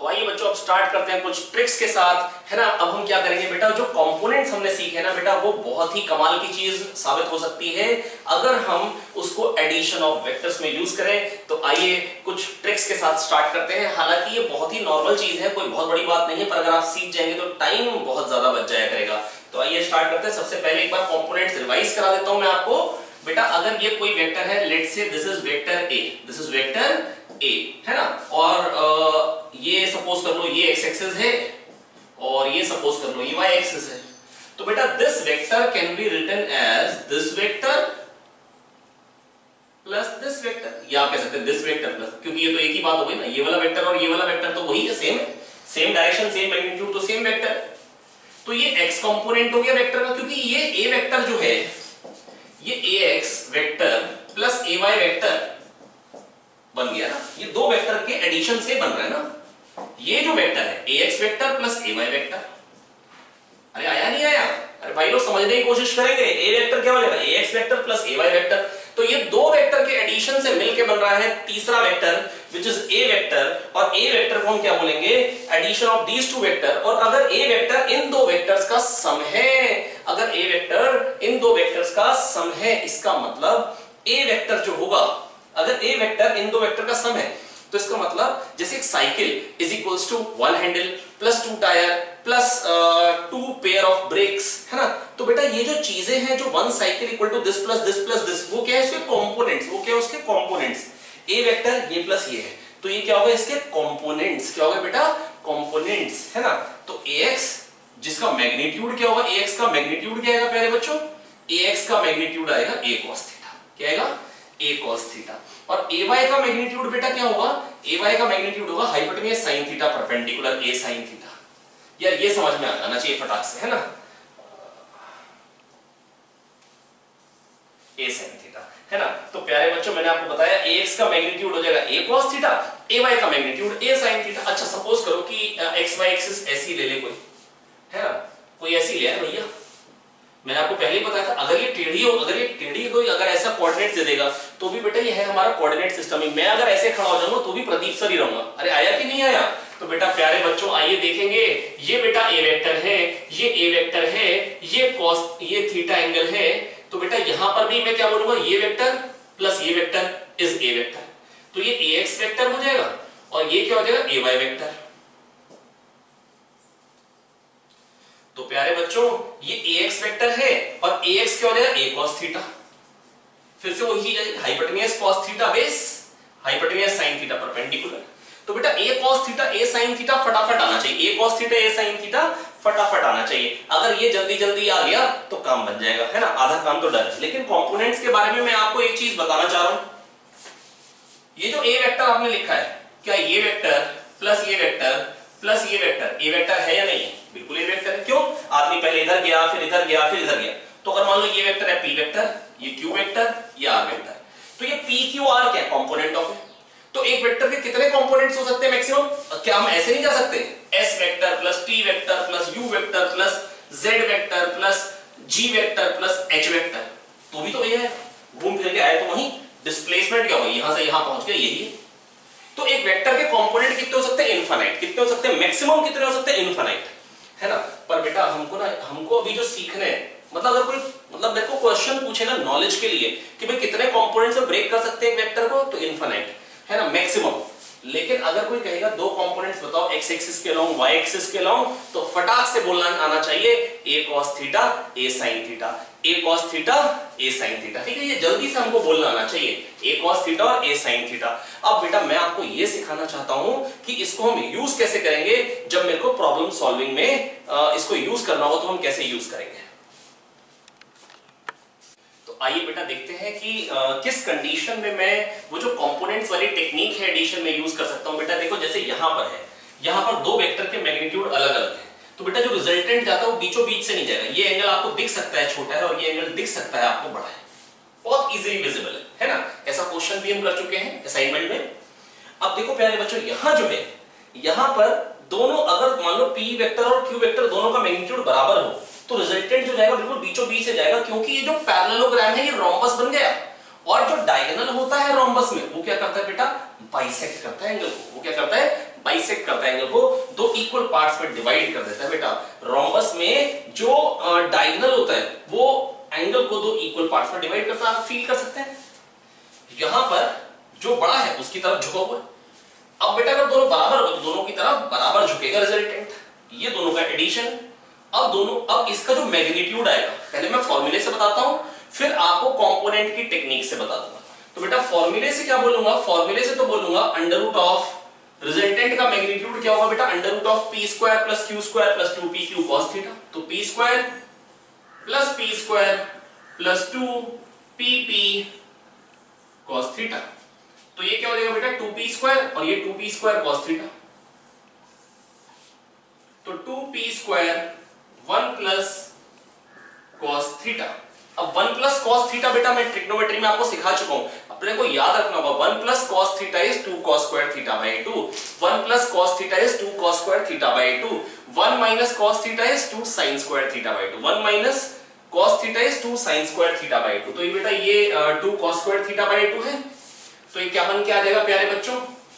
तो आइए बच्चों अब स्टार्ट करते हैं कुछ ट्रिक्स के साथ, है ना। अब हम क्या करेंगे बेटा, जो कंपोनेंट्स हमने सीखे ना बेटा, वो बहुत ही कमाल की चीज साबित हो सकती है अगर हम उसको एडिशन ऑफ वेक्टर्स में यूज करें। तो आइए कुछ ट्रिक्स के साथ स्टार्ट करते हैं। हालांकि ये बहुत ही नॉर्मल चीज है, कोई बहुत बड़ी बात नहीं है, पर अगर आप सीख जाएंगे तो टाइम बहुत ज्यादा बच जाया करेगा। तो आइए स्टार्ट करते हैं। सबसे पहले एक बार कंपोनेंट्स रिवाइज करा देता हूं मैं आपको। बेटा अगर ये कोई वेक्टर है, let's say this is vector A, this is vector A, है ना, और ये सपोज कर लो ये एक्स एक्सिस है और ये सपोज कर लो ये वाई एक्सिस है। तो बेटा this vector can be written as this vector plus this vector, या आप कह सकते हैं दिस वेक्टर प्लस, क्योंकि ये तो एक ही बात हो गई ना, ये वाला वेक्टर और ये वाला वेक्टर तो वही है, सेम है, सेम डायरेक्शन सेम मैग्नीट्यूड, तो सेम वेक्टर। तो ये एक्स कंपोनेंट हो गया वेक्टर का, क्योंकि ये ए वेक्टर जो है ये ax vector plus ay vector बन गया ना, ये दो वेक्टर के एडिशन से बन रहा है ना। ये जो वेक्टर है ax vector plus ay vector, अरे आया नहीं आया, अरे भाई लोग समझने की कोशिश करेंगे। a वेक्टर क्या हो जाएगा, ax vector plus ay vector. तो ये दो वेक्टर के एडिशन से मिलके बन रहा है तीसरा vector which is a vector, और a वेक्टर को हम क्या बोलेंगे, addition of these two vectors. और अगर a वेक्टर इन दो वेक्टर्स का सम है, अगर a वेक्टर इन दो वेक्टर्स का सम है, इसका मतलब a वेक्टर जो होगा, अगर a वेक्टर इन दो वेक्टर का सम है, तो इसका मतलब जैसे एक cycle is equals to one handle plus two tyre plus two pair of brakes, है ना। तो बेटा ये जो चीजें हैं, जो one cycle equal to this plus this plus this, वो क्या है, इसके कंपोनेंट्स, वो क्या है उसके कंपोनेंट्स। ए वेक्टर ये प्लस ये है, तो ये क्या होगा, इसके कंपोनेंट्स क्या होगा बेटा, कंपोनेंट्स, है ना। तो ax जिसका मैग्नीट्यूड क्या होगा, ax का मैग्नीट्यूड क्या आएगा प्यारे बच्चों, ax का मैग्नीट्यूड आएगा a cos थीटा, क्या आएगा, a cos थीटा। और ay का मैग्नीट्यूड बेटा क्या होगा, ay का मैग्नीट्यूड होगा hypotenuse sin theta perpendicular a sin theta. यार ये समझ में आना चाहिए फटाक से, है ना, a sin थीटा, है ना। तो प्यारे बच्चों मैंने आपको बताया ax का मैग्नीट्यूड हो जाएगा a cos थीटा, ay का मैग्नीट्यूड a sin थीटा। अच्छा सपोज करो कि xy एक्सिस ऐसी ले ले कोई, है ना, कोई ऐसी ले भैया, मैंने आपको पहले ही बताया था, अगर ये टेढ़ी हो, अगर ये टेढ़ी कोई अगर ऐसा कोऑर्डिनेट दे देगा तो भी बेटा ये है हमारा कोऑर्डिनेट सिस्टम ही। मैं अगर ऐसे खड़ा हो जाऊंगा तो भी प्रदीप सर ही रहूंगा। अरे आया कि नहीं आया। तो बेटा प्यारे बच्चों आइए देखेंगे, ये बेटा a वेक्टर है, ये a वेक्टर है, ये cos, ये थीटा एंगल है। तो बेटा यहां पर भी मैं क्या बोलूंगा, ये वेक्टर प्लस ये वेक्टर इज a वेक्टर, तो ये ax वेक्टर हो जाएगा और ये क्या हो जाएगा, ay वेक्टर। तो प्यारे बच्चों ये ax वेक्टर है और ax क्या हो जाएगा, a cos थीटा। फिर से वही hypotenuse cos theta base hypotenuse sin theta perpendicular. तो बेटा a cos theta a sin theta फटाफट आना चाहिए, a cos theta a sin theta फटाफट आना चाहिए। अगर ये जल्दी जल्दी आ गया तो काम बन जाएगा, है ना, आधा काम तो डन है। लेकिन कंपोनेंट्स के बारे में मैं आपको एक चीज बताना चाह रहा हूं, ये जो a वेक्टर आपने लिखा है, क्या ये वेक्टर प्लस ये वेक्टर प्लस ये वेक्टर a वेक्टर है या नहीं है, बिल्कुल a वेक्टर है। क्यों, आदमी पहले इधर गया फिर इधर गया फिर इधर गया। तो अगर मान लो ये वेक्टर है p वेक्टर, ये q वेक्टर, ये r वेक्टर, तो ये p q r क्या कंपोनेंट ऑफ है। तो एक वेक्टर के कितने कंपोनेंट्स हो सकते हैं मैक्सिमम, क्या हम ऐसे नहीं जा सकते, s vector plus t vector plus u vector plus z vector plus g vector plus h vector, तो भी तो ये है, घूम फिर के आए तो वही डिस्प्लेसमेंट क्या होगी, यहां से यहां पहुंच गए, यही है। तो एक वेक्टर के कंपोनेंट कितने हो सकते हैं, इनफाइनाइट। कितने हो सकते हैं, मैक्सिमम कितने हो सकते हैं, इनफाइनाइट, है ना। पर बेटा हमको अभी जो सीखने हैं, मतलब अगर कोई मेरे को क्वेश्चन पूछे ना नॉलेज के लिए कि भाई कितने कंपोनेंट से ब्रेक कर सकते हैं एक वेक्टर को, तो इनफाइनाइट, है ना, मैक्सिमम। लेकिन अगर कोई कहेगा दो कंपोनेंट्स बताओ x एक्सिस के लॉन्ग y एक्सिस के लॉन्ग, तो फटाक से बोलना आना चाहिए a cos theta a sin theta, a cos theta a sin theta, ठीक है, ये जल्दी से हमको बोलना आना चाहिए a cos थीटा और a sin थीटा। अब बेटा मैं आपको ये सिखाना चाहता हूं कि इसको हम यूज कैसे करेंगे, जब मेरे को प्रॉब्लम सॉल्विंग में इसको यूज करना हो तो हम कैसे यूज करेंगे। आइए बेटा देखते हैं कि किस कंडीशन में मैं वो जो कंपोनेंट्स वाली टेक्निक है एडिशन में यूज कर सकता हूं। बेटा देखो जैसे यहां पर है, यहां पर दो वेक्टर के मैग्नीट्यूड अलग अलग है, तो बेटा जो रिजल्टेंट जाता है वो बीचों बीच से नहीं जाएगा। ये एंगल आपको दिख सकता है छोटा है और ये एंगल दिख सकता है आपको बड़ा है, बहुत इजीली विजिबल है ना। ऐसा क्वेश्चन भी हम कर चुके हैं असाइनमेंट में। अब देखो प्यारे बच्चों यहां जो है, यहां पर दोनों अगर मान लो p वेक्टर और q वेक्टर दोनों का मैग्नीट्यूड बराबर हो तो रिजल्टेंट जो जाएगा बिल्कुल बीचों बीच से जाएगा, क्योंकि ये जो पैरेललोग्राम है ये रोम्बस बन गया। और जो डायगोनल होता है रोम्बस में वो क्या करता है बेटा, बाइसेक्ट करता है एंगल को। वो क्या करता है, बाइसेक्ट बाइसेक्ट करता है एंगल को, दो इक्वल पार्ट्स में डिवाइड कर देता है बेटा। रोम्बस में जो डायगोनल होता है वो एंगल को दो इक्वल पार्ट्स में डिवाइड करता है। आप फील कर सकते हैं यहां पर जो बड़ा है उसकी तरफ झुका हुआ है। अब बेटा अगर दोनों बराबर हो तो दोनों की तरफ बराबर झुकेगा रिजल्टेंट, ये दोनों का एडिशन। अब इसका जो मैग्नीट्यूड आएगा, पहले मैं फॉर्मूले से बताता हूं, फिर आपको कंपोनेंट की टेक्निक से बता दूंगा। तो बेटा फॉर्मूले से क्या बोलूंगा, फॉर्मूले से तो बोलूंगा अंडर रूट ऑफ रिजल्टेंट का मैग्नीट्यूड क्या होगा बेटा, under root of P square plus Q square plus 2p Q cos theta. तो P square plus 2pp cos theta, तो ये क्या हो जाएगा बेटा 2p स्क्वायर और ये 2p स्क्वायर कॉस थीटा। तो 2p square 1 plus cos theta. अब 1 प्लस कॉस थीटा बेटा मैं ट्रिग्नोमेट्री में आपको सिखा चुका हूं, अपने को याद रखना होगा 1 plus cos theta is 2 cos square theta by 2, 1 plus cos theta is 2 cos square theta by 2, 1 minus cos theta is 2 sine square theta by 2, 1 minus cos theta is 2 sine square theta by 2। तो ये बेटा ये 2 cos square theta by 2 है। तो ये क्या बन के आ जाएगा प्यारे बच्चों,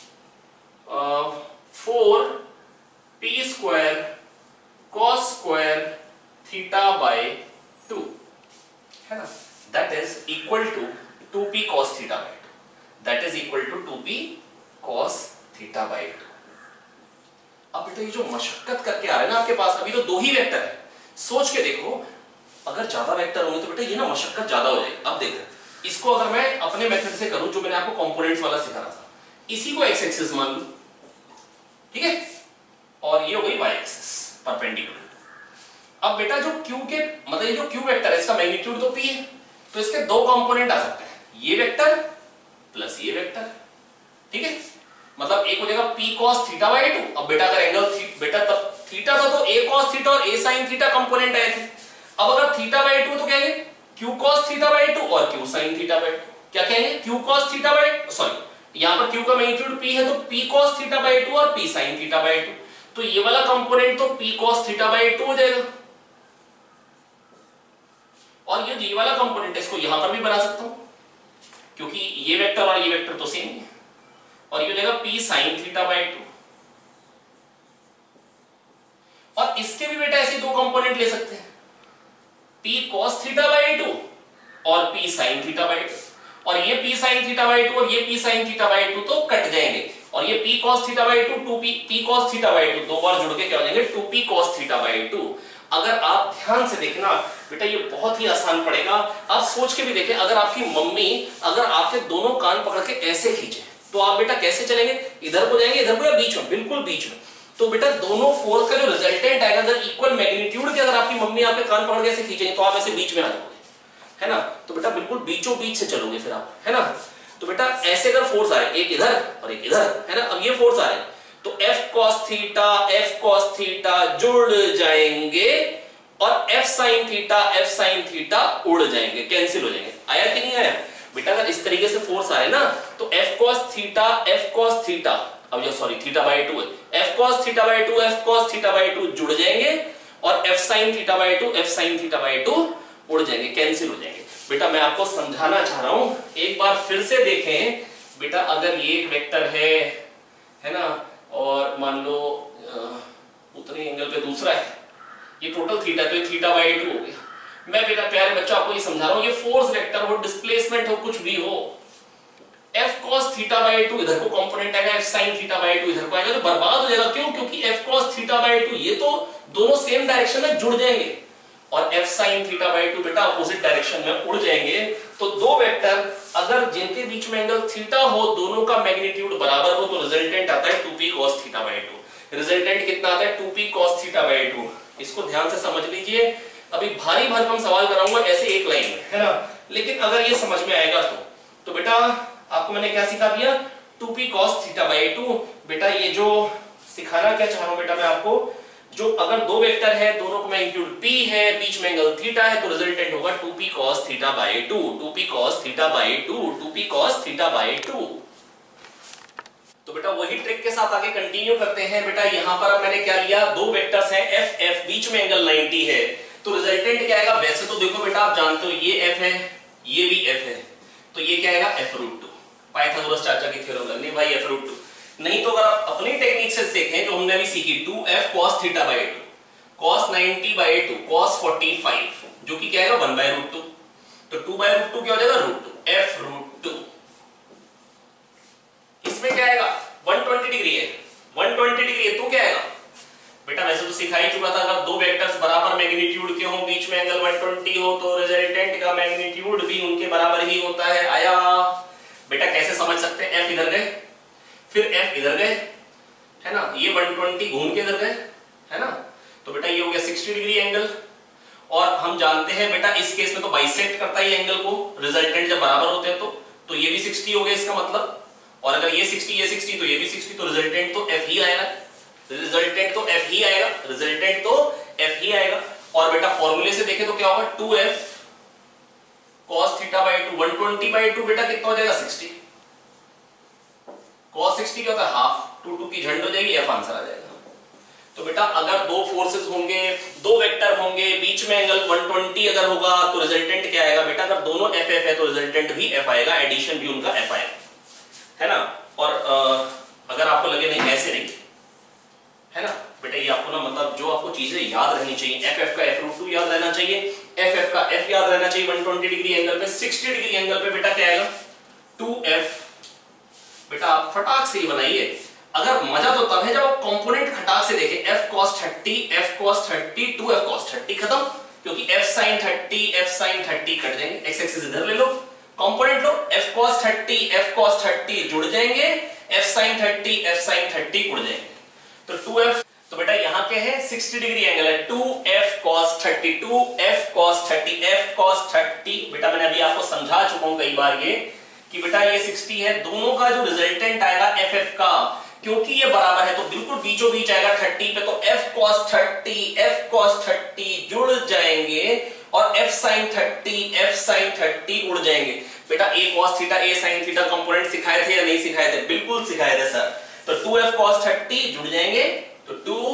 4p square cos square theta by 2 है ना, that is equal to 2p cos theta by 2, that is equal to 2p cos theta by 2। अब बेटा ये जो मशक्कत करके आ रहा है ना आपके पास, अभी तो दो ही वेक्टर है, सोच के देखो अगर ज्यादा वेक्टर होंगे तो बेटा ये ना मशक्कत ज्यादा हो जाएगी। अब देखो इसको अगर मैं अपने मेथड से करूं जो मैंने आपको कंपोनेंट्स वाला सिखाना था, इसी को एक्स एक्सिस मान लूं, ठीक है, और ये हो गई वाई एक्सिस परपेंडिकुलर। अब बेटा जो q के मतलब ये जो q वेक्टर है इसका मैग्नीट्यूड तो p है, तो इसके दो कंपोनेंट आ सकते हैं, ये वेक्टर प्लस ये वेक्टर, ठीक है, मतलब एक हो जाएगा p cos थीटा बाई 2। अब बेटा अगर एंगल बेटा तब थीटा था तो a cos थीटा और a sin थीटा कंपोनेंट आए थे। अब अगर थीटा बाई 2 तो क्या है q cos थीटा बाई 2 और q sin थीटा बाई 2, क्या कहेंगे q cos theta by, sorry यहां पर q का मैग्नीट्यूड p है तो p cos थीटा बाई 2 और p sin थीटा बाई 2, तो ये वाला कंपोनेंट तो p cos थीटा बाई 2 हो जाएगा। और ये वाला कंपोनेंट इसको यहां पर भी बना सकता हूं क्योंकि ये वेक्टर और ये वेक्टर तो सेम है, और ये हो जाएगा p sin थीटा बाई 2। और इसके भी बेटा ऐसे दो कंपोनेंट ले सकते हैं, p cos थीटा बाई 2 और p sin थीटा बाई 2, और ये p sin थीटा बाई 2 और ये p sin थीटा बाई 2 तो कट जाएंगे, और ये p cos theta by 2 2p cos theta by 2 दो बार जुड़ के क्या हो जाएंगे 2p cos थीटा बाई 2। अगर आप ध्यान से देखना बेटा ये बहुत ही आसान पड़ेगा, आप सोच के भी देखें, अगर आपकी मम्मी अगर आपके दोनों कान पकड़ के ऐसे खींचे तो आप बेटा कैसे चलेंगे, इधर को जाएंगे इधर को या बीच में, बिल्कुल बीच में। तो बेटा दोनों फोर्स का जो रिजल्टेंट आएगा अगर इक्वल मैग्नीट्यूड के अगर आपकी मम्मी आपके कान पकड़ के ऐसे खींचेंगे तो आप ऐसे बीच में आ जाओगे, है ना, तो बेटा बिल्कुल बीचों बीच से चलोगे फिर आप, है ना। तो बेटा ऐसे अगर फोर्स आ रहे एक इधर और एक इधर, है ना, अब ये फोर्स आ रहे तो f cos थीटा जुड़ जाएंगे और f sin थीटा उड़ जाएंगे, कैंसिल हो जाएंगे। आया कि नहीं आया बेटा, अगर इस तरीके से फोर्स आ रहे ना तो f cos थीटा अब ये सॉरी थीटा बाई 2 है, f cos थीटा बाई 2 जुड़ जाएंगे और f sin थीटा बाई 2 उड़ जाएंगे, कैंसिल हो जाएंगे। बेटा मैं आपको समझाना चाह रहा हूं, एक बार फिर से देखें बेटा, अगर ये एक वेक्टर है ना, और मान लो उतने एंगल पे दूसरा है, ये टोटल थीटा तो ये थीटा बाई 2 हो गया। मैं बेटा प्यारे बच्चों आपको ये समझा रहा हूं, ये फोर्स वेक्टर हो, डिस्प्लेसमेंट हो, कुछ भी हो, f cos थीटा बाई 2 इधर को कंपोनेंट आएगा, f sin थीटा बाई 2 इधर को आएगा, तो बर्बाद हो जाएगा। क्यों? क्योंकि f cos थीटा बाई 2 ये तो दोनों सेम डायरेक्शन में जुड़ जाएंगे और f sin थीटा बाई 2 बेटा अपोजिट डायरेक्शन में उड़ जाएंगे। तो दो वेक्टर अगर जिनके बीच में एंगल थीटा हो, दोनों का मैग्नीट्यूड बराबर हो, तो रिजल्टेंट आता है 2p cos theta by 2। Resultant कितना आता है 2p cos थीटा बाई 2। इसको ध्यान से समझ लीजिए, अभी भारी भरकम सवाल कराऊंगा ऐसे एक लाइन में, है ना, लेकिन अगर ये समझ में आएगा तो बेटा आपको मैंने क्या सिखा दिया 2p cos थीटा बाई 2। बेटा ये जो सिखाना क्या चाह रहा हूं बेटा मैं आपको, जो अगर दो वेक्टर है दोनों का मैग्नीट्यूड p है, बीच में एंगल थीटा है, तो रिजल्टेंट होगा 2p cos theta by 2, 2p cos theta by 2, 2p cos theta by 2। तो बेटा वही ट्रिक के साथ आगे कंटिन्यू करते हैं। बेटा यहां पर अब मैंने क्या लिया, दो वेक्टर्स हैं f f, बीच में एंगल 90 है, तो रिजल्टेंट क्या आएगा। वैसे तो देखो बेटा आप जानते हो ये f है, ये भी f है, तो ये क्या आएगा f√2, पाइथागोरस चाचा की थ्योरम लगनी भाई f√2। नहीं तो अगर आप अपनी टेक्निक से देखें जो हमने अभी सीखी 2f cos theta by 2 cos 90 बाई 2 cos 45 जो कि क्या आएगा 1 बाई रूट 2, तो 2 बाई रूट 2 क्या हो जाएगा रूट 2 f रूट 2। इसमें क्या आएगा 120 डिग्री है, 120 डिग्री है तो क्या आएगा बेटा, वैसे तो सिखा ही चुका था अगर दो वेक्टर्स बराबर मैग्नीट्यूड के हो, बीच में एंगल 120 हो तो रिजल्टेंट का मैग्नीट्यूड भी उनके बराबर ही होता है। आया बेटा, कैसे समझ सकते हैं, f इधर गए फिर f इधर गए है ना, ये 120 घूम के इधर गए है ना, तो बेटा ये हो गया 60 डिग्री एंगल। और हम जानते हैं बेटा इस केस में तो बाइसेक्ट करता है एंगल को, रिजल्टेंट जब बराबर होते हैं तो ये भी 60 हो गया इसका मतलब, और अगर ये 60 तो ये भी 60, तो रिजल्टेंट तो f ही आएगा, रिजल्टेंट तो f ही आएगा, रिजल्टेंट तो f ही आएगा। और बेटा फॉर्मूले से देखें तो क्या होगा 2f cos theta by 2 120 by 2 बेटा कितना हो जाएगा 60, cos 60 क्या होता है हाफ, 2 की झंड हो जाएगी, f आंसर आ जाएगा। तो बेटा अगर दो फोर्सेस होंगे, दो वेक्टर होंगे, बीच में एंगल 120 अगर होगा तो रिजल्टेंट क्या आएगा बेटा, अगर दोनों f है तो रिजल्टेंट भी f आएगा, एडिशन भी उनका f आएगा है ना। और अगर आपको लगे नहीं ऐसे नहीं है ना बेटा, ये आपको ना मतलब जो आपको चीजें याद रहनी चाहिए, एफ का एफ रूट 2 याद रहना चाहिए, एफ का एफ याद रहना चाहिए 120 डिग्री एंगल पे, 60 डिग्री एंगल पे बेटा क्या आएगा 2f। बेटा आप फटाक से ही बनाइए, अगर मजा तो तब है जब आप कंपोनेंट खटाक से देखें, f cos 30 f cos 30 2f cos 30 खत्म, क्योंकि f sin 30 कट जाएंगे, x एक्सिस इधर ले लो, कंपोनेंट लो, f cos 30 जुड़ जाएंगे, f sin 30 उड़ जाएंगे, तो 2f। तो बेटा यहां क्या है 60 डिग्री एंगल है, 2f cos 30 2f cos 30 f cos 30। बेटा मैंने अभी आपको समझा चुका हूं कई बार ये कि बेटा ये 60 है, दोनों का जो रिजल्टेंट आएगा ff का, क्योंकि ये बराबर है तो बिल्कुल बीचों बीच आएगा 30 पे, तो f cos 30 जुड़ जाएंगे और f sin 30 उड़ जाएंगे। बेटा a cos theta a sin theta component सिखाए थे या नहीं सिखाए थे, बिल्कुल सिखाए थे सर। तो 2f cos 30 जुड़ जाएंगे, तो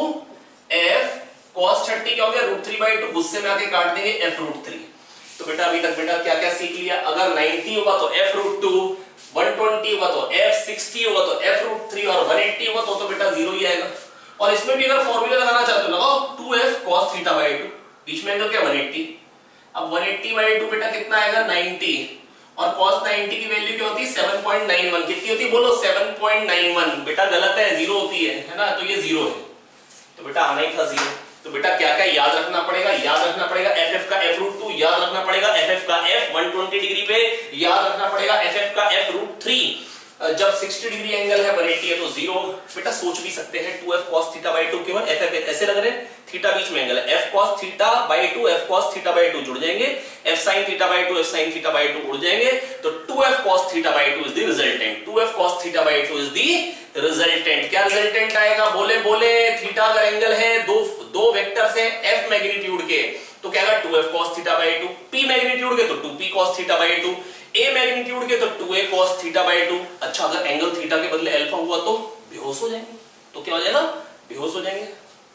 2f cos 30 क्या हो गया √3/2, गुस्से में आके काट देंगे f √3। तो बेटा अभी तक बेटा क्या क्या सीख लिया, अगर 90 होगा तो f √2, 120 होगा तो f 60 होगा तो f √3 और 180 होगा तो बेटा 0 ही आएगा। और इसमें भी अगर फॉर्मूला लगाना चाहते हो लगाओ 2f cos θ/2, बीच में एंगल क्या 180, अब 180/2 बेटा कितना आएगा 90, और cos 90 की वैल्यू क्या होती है 7.91, कितनी होती है बोलो 7.91, बेटा गलत है 0 होती है ना, तो ये 0 है, तो बेटा आना ही था 0। तो बेटा क्या क्या याद रखना पड़ेगा, याद रखना पड़ेगा ff का f √2, याद रखना पड़ेगा ff का f 120 डिग्री पे, याद रखना पड़ेगा ff का f √3, जब 60 डिग्री एंगल है 180 है तो 0। बेटा सोच भी सकते हैं 2f cos θ/2 केवल ff ऐसे लग रहे हैं, थीटा बीच में एंगल है, f cos θ/2 f cos θ/2 जुड़ जाएंगे, f sin θ/2 f sin θ/2 उड़ जाएंगे, तो 2f cos θ/2 is the resultant, 2f cos θ/2 is the resultant. क्या रिजल्टेंट आएगा बोले बोले, थीटा अगर एंगल है, दो वेक्टर्स हैं f मैग्नीट्यूड के, तो क्या आएगा 2f cos θ/2, p मैग्नीट्यूड के तो 2p cos θ/2, a मैग्नीट्यूड के तो 2a cos θ/2। अच्छा अगर एंगल थीटा के बदले अल्फा हुआ तो बेहोश हो जाएंगे, तो क्या हो जाएगा बेहोश हो जाएंगे।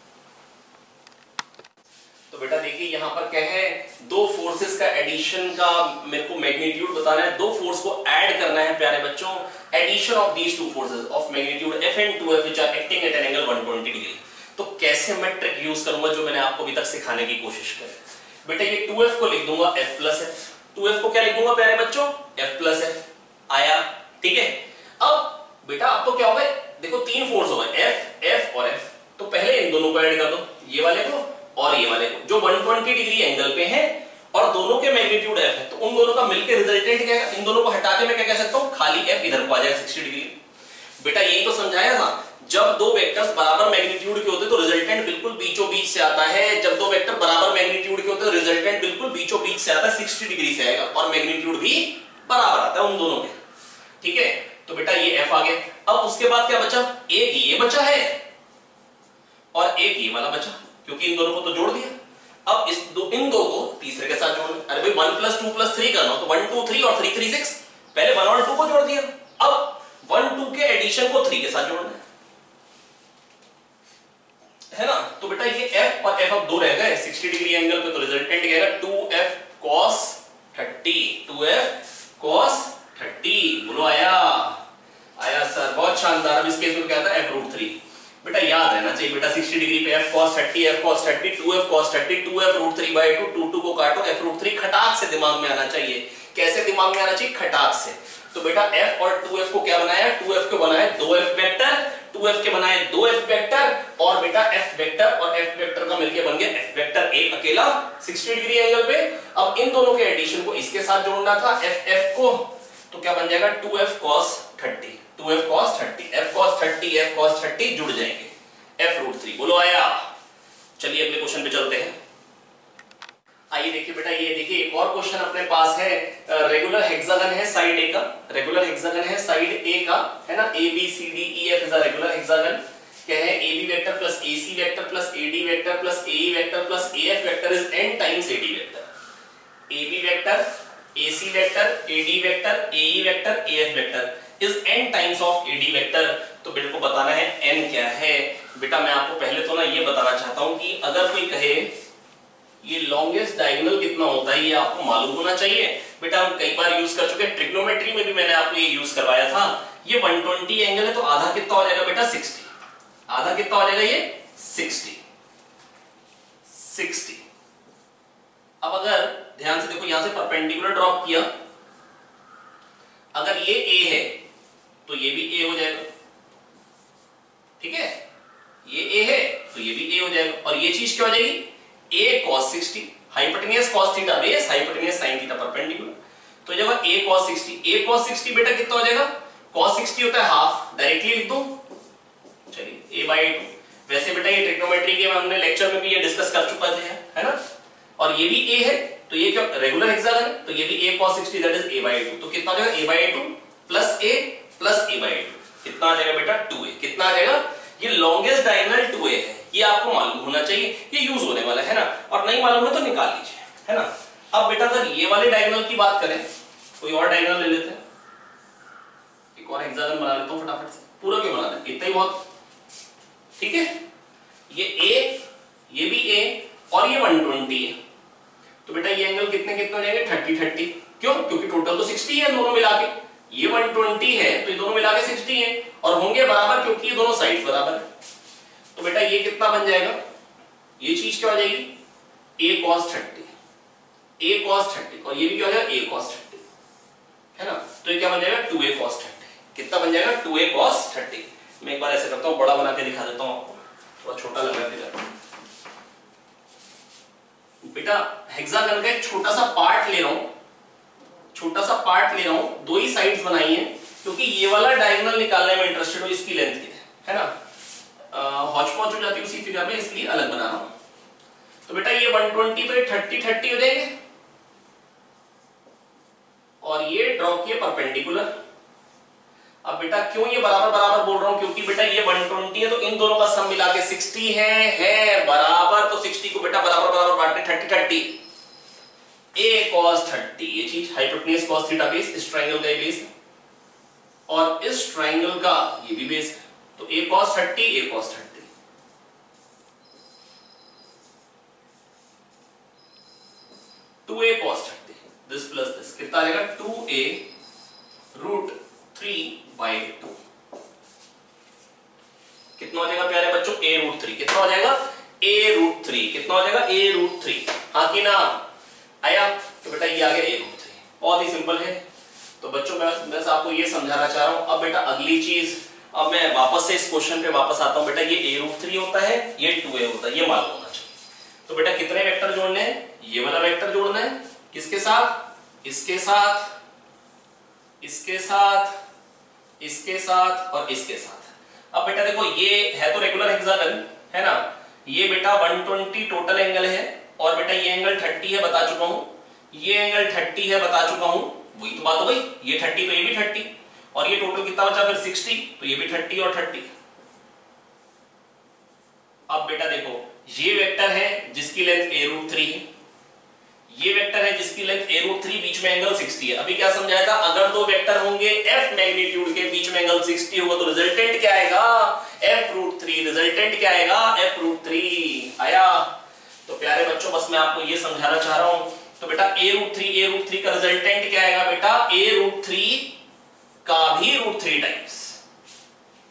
तो बेटा देखिए यहां पर क्या है, दो फोर्सेस का एडिशन का मेरे को मैग्नीट्यूड बताना है, दो फोर्स को ऐड करना है प्यारे बच्चों, addition of these two forces of magnitude f and 2f which are acting at an angle 120 degree. तो कैसे मैं ट्रिक यूज करूंगा जो मैंने आपको अभी तक सिखाने की कोशिश की। बेटा ये 2f को लिख दूंगा f प्लस f, 2f को क्या लिख दूंगा प्यारे बच्चों f प्लस f, आया ठीक है। अब बेटा अब तो क्या हो गए, देखो तीन फोर्स हो गए f f और f, तो पहले इन दोनों को ऐड कर दो, ये वाले को और ये वाले को, जो 120 डिग्री एंगल पे है और दोनों के मैग्नीट्यूड f है, तो उन दोनों का मिलकर रिजल्टेंट क्या है, इन दोनों को हटा के मैं क्या कह सकता हूं खाली f इधर को आ जाएगा 60 डिग्री। बेटा यही तो समझाया था, जब दो वेक्टर्स बराबर मैग्नीट्यूड के होते तो रिजल्टेंट बिल्कुल बीचों बीच से आता है, जब दो वेक्टर बराबर मैग्नीट्यूड के होते तो रिजल्टेंट बिल्कुल बीचों बीच से आता है, 60 डिग्री से आएगा और मैग्नीट्यूड भी बराबर आता है उन दोनों के, ठीक है। तो बेटा ये f आ गया, अब उसके बाद क्या बचा, एक ये बचा है और एक ये वाला बचा, क्योंकि इन दोनों को तो जोड़ दिया। अब इन दो को तीसरे के साथ जोड़ना, अरे भाई 1 + 2 + 3 करना तो 1 2 3 और 3 3 6, पहले 1 और 2 को जोड़ दिया, अब 1 2 के एडिशन को 3 के साथ जोड़ना है ना। तो बेटा ये f और f अब दो रह गए 60 डिग्री एंगल पे, तो रिजल्टेंट क्या आएगा 2f cos 30, 2f cos 30, बोलो आया यस सर, बहुत शानदार। अब इस केस में क्या था, f रूट 3। बेटा याद रहना चाहिए बेटा, 60 डिग्री पे f cos 30, f cos 30, 2f cos 30, 2f root 3/2, 2 को काटो, f रूट 3 खटाक से दिमाग में आना चाहिए। कैसे दिमाग में आना चाहिए, खटाक से। तो बेटा f और 2f को क्या बनाया, 2f को बनाया 2f वेक्टर, 2f के बनाए 2f वेक्टर, और बेटा f वेक्टर और f वेक्टर का मिलके बन गया f वेक्टर एक अकेला 60 डिग्री एंगल पे। अब इन दोनों के एडिशन को इसके साथ जोड़ना था f को, तो क्या बन जाएगा 2f cos 30, 2f cos 30, f cos 30, f cos 30 जुड़ जाएंगे, f रूट 3। बोलो आया। चलिए अगले क्वेश्चन पे चलते हैं। आइए देखिए बेटा, ये देखिए एक और क्वेश्चन अपने पास है। रेगुलर हेक्सागन है साइड ए का, रेगुलर हेक्सागन है साइड ए का, है ना। A B C D E F is a regular hexagon. क्या है, ए B vector plus A C vector plus A D vector plus A E vector plus A F vector is n times A D vector. A B vector, A C vector, A D vector, A E vector, A F vector is n times of A D vector. तो बेटे को बताना है n क्या है। बेटा मैं आपको पहले तो ना ये बताना चाहता हूं कि अगर कोई कहे ये लॉन्गेस्ट डायगोनल कितना होता है, ये आपको मालूम होना चाहिए। बेटा हम कई बार यूज कर चुके हैं, ट्रिग्नोमेट्री में भी मैंने आपको ये यूज करवाया था। ये 120 एंगल है, तो आधा कितना हो जाएगा बेटा, 60। आधा कितना हो जाएगा, ये 60। अब अगर ध्यान से देखो, यहां से परपेंडिकुलर ड्रॉप किया, अगर ये a है तो ये भी a हो जाएगा, ठीक है। ये a है तो ये भी a हो जाएगा, और ये चीज क्या हो जाएगी, a cos 60, hypotenuse cos theta base, hypotenuse sin theta perpendicular. तो जब a cos 60, a cos 60 बेटा कितना हो जाएगा, cos 60 होता है हाफ, डायरेक्टली लिख दो। चलिए a/2। वैसे बेटा ये ट्रिग्नोमेट्री के हमने लेक्चर में भी ये डिस्कस कर चुका है ना। और ये भी a है, तो ये क्या रेगुलर हेक्सागन है, तो ये भी a cos 60 that is a/2। तो कितना हो जाएगा, a/2 plus a plus a/2 कितना आ जाएगा बेटा, 2a। कितना आ जाएगा, ये लॉन्गेस्ट डायगोनल 2a है, ये आपको मालूम होना चाहिए, ये यूज होने वाला है ना। और नहीं मालूम है तो निकाल लीजिए, है ना। अब बेटा अगर ये वाले डायगोनल की बात करें, कोई और डायगोनल ले लेते हैं, एक और हेक्सागन बना लेता हूं फटाफट से। पूरा क्यों बना दें, इतना ही बहुत, ठीक है। ये a, ये भी a, और ये 120 है। तो बेटा ये एंगल कितने कितने हो जाएंगे, 30-30। क्यों, क्योंकि टोटल तो 60 है दोनों मिला के। ये 120 है तो ये दोनों मिला के 60 है, और होंगे बराबर क्योंकि ये दोनों साइड बराबर है। तो बेटा ये कितना बन जाएगा, ये चीज क्या हो जाएगी, a cos 30, a cos 30, और ये भी क्या हो जाएगा, a cos 30, है ना। तो ये क्या बन जाएगा, 2a cos 30। कितना बन जाएगा, 2a cos 30। मैं एक बार ऐसे करता हूं, बड़ा बना के दिखा देता हूं आपको, थोड़ा छोटा लग रहा है। बेटा हेक्सागन का एक छोटा सा पार्ट ले रहा हूं, छोटा सा पार्ट ले रहा हूं, दो ही साइड्स बनाई है, क्योंकि ये वाला डायगोनल निकालने में इंटरेस्टेड हूं, इसकी लेंथ की है ना। हॉच पॉच हो जाती है उसी फिगर में, इसलिए अलग बना रहा हूं। तो बेटा ये 120 पे 30-30 हो जाएंगे, और ये ड्रॉ किए परपेंडिकुलर। अब बेटा क्यों ये बराबर बराबर बोल रहा हूं, क्योंकि बेटा ये 120 है तो इन दोनों का सम मिला के 60 है बराबर। तो 60 को बेटा बराबर बराबर बांटने 30-30, a cos 30, ये चीज हाइपोटेन्यूस cos थीटा बेस, इस ट्रायंगल का बेस है, और इस ट्रायंगल का ये भी बेस है। तो a cos 30, a cos 30, two a cos 30, this plus this कितना आ जाएगा, 2a रूट 3/2। कितना हो जाएगा प्यारे बच्चों, a रूट 3। कितना हो जाएगा, a रूट 3। कितना हो जाएगा, a रूट 3। हाँ कि ना, आया। तो बेटा ये आ गया a रूट 3, बहुत ही सिंपल है। तो बच्चों मैं बस आपको ये समझाना चाह रहा हूं। अब बेटा अगली चीज, अब मैं वापस से इस क्वेश्चन पे वापस आता हूं। बेटा ये a रूट 3 होता है, ये 2a होता है, ये मालूम होना चाहिए। तो बेटा कितने वेक्टर जोड़ने हैं, ये वाला वेक्टर जोड़ना है, किसके साथ, इसके साथ, इसके साथ, इसके साथ, और इसके साथ। अब बेटा देखो ये है तो रेगुलर हेक्सागन है ना। ये बेटा 120 टोटल एंगल है, और बेटा ये एंगल 30 है बता चुका हूं, ये एंगल 30 है बता चुका हूं, वही तो बात हो गई। ये 30 तो ये भी 30, और ये टोटल कितना बचा फिर 60, तो ये भी 30 और 30। अब बेटा देखो ये वेक्टर है जिसकी लेंथ a रूट 3 है, ये वेक्टर है जिसकी लेंथ a रूट 3, बीच में एंगल 60 है। अभी क्या समझाया था, अगर दो वेक्टर होंगे f मैग्नीट्यूड के, बीच में एंगल 60 होगा, तो रिजल्टेंट क्या आएगा, f रूट 3। रिजल्टेंट क्या आएगा, f रूट 3 आया। तो प्यारे बच्चों बस मैं आपको ये समझाना चाह रहा हूं। तो बेटा a रूट 3 का रिजल्टेंट क्या आएगा बेटा, a रूट 3 का भी रूट 3 टाइम्स,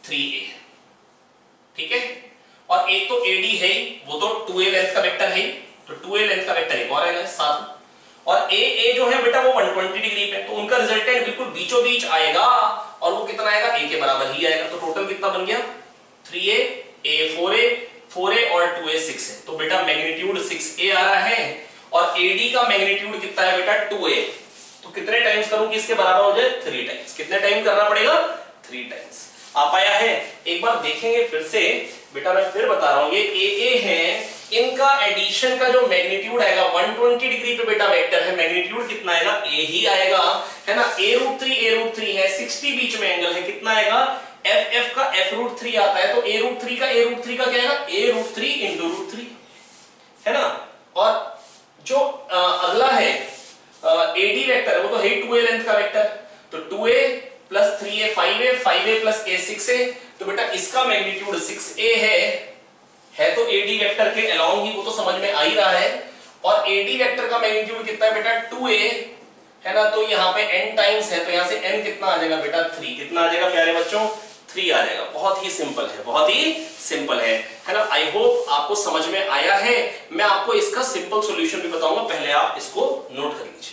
3a, ठीक है। और एक तो AD है ही, वो तो 2a लेंथ का वेक्टर है ही, तो 2a लेंथ का वेक्टर एक और आएगा साथ में। और AA जो है बेटा वो 120 डिग्री पे, तो उनका रिजल्टेंट बिल्कुल बीचों बीच आएगा और वो कितना आएगा, A के बराबर ही आएगा। तो टोटल कितना बन गया, 3a, A 4a और 2a 6 है। तो बेटा मैग्नीट्यूड 6a आ रहा है और AD का मैग्नीट्यूड कितना है बेटा 2a। तो कितने टाइम्स करूं कि इसके बराबर हो जाए, 3 टाइम्स। कितने टाइम करना पड़ेगा, 3 टाइम्स। आ पाया है, एक बार देखेंगे फिर से बेटा, मैं फिर बता रहा हूं, ये AA है, इनका एडिशन का जो मैग्नीट्यूड आएगा 120 डिग्री पे बेटा वेक्टर है, मैग्नीट्यूड कितना आएगा, A ही आएगा, है ना। A√3 है, 60 बीच में एंगल है, कितना आएगा, F का F√3 आता है, तो A√3 का क्या आएगा, A√3 इंटू √3, है ना। और जो अगला है AD वेक्टर, वो तो है 2a लेंथ का वेक्टर, तो 2a plus 3a 5a plus a 6a, तो बेटा इसका मैग्नीट्यूड 6a है तो AD वेक्टर के अलोंग ही, वो तो समझ में आ ही रहा है। और AD वेक्टर का मैग्नीट्यूड कितना है बेटा 2a, है ना। तो यहाँ पे n टाइम्स है, तो यहाँ से n कितना आ जाएगा बेटा 3, कितना आ जाएगा प्यारे बच्चों, 3 आ जाएगा। बहुत ही सिंपल है, बहुत ही सिंपल है ना। आई होप आपको समझ में आया है। मैं आपको इसका सिंपल सॉल्यूशन भी बताऊंगा, पहले आप इसको नोट कर लीजिए।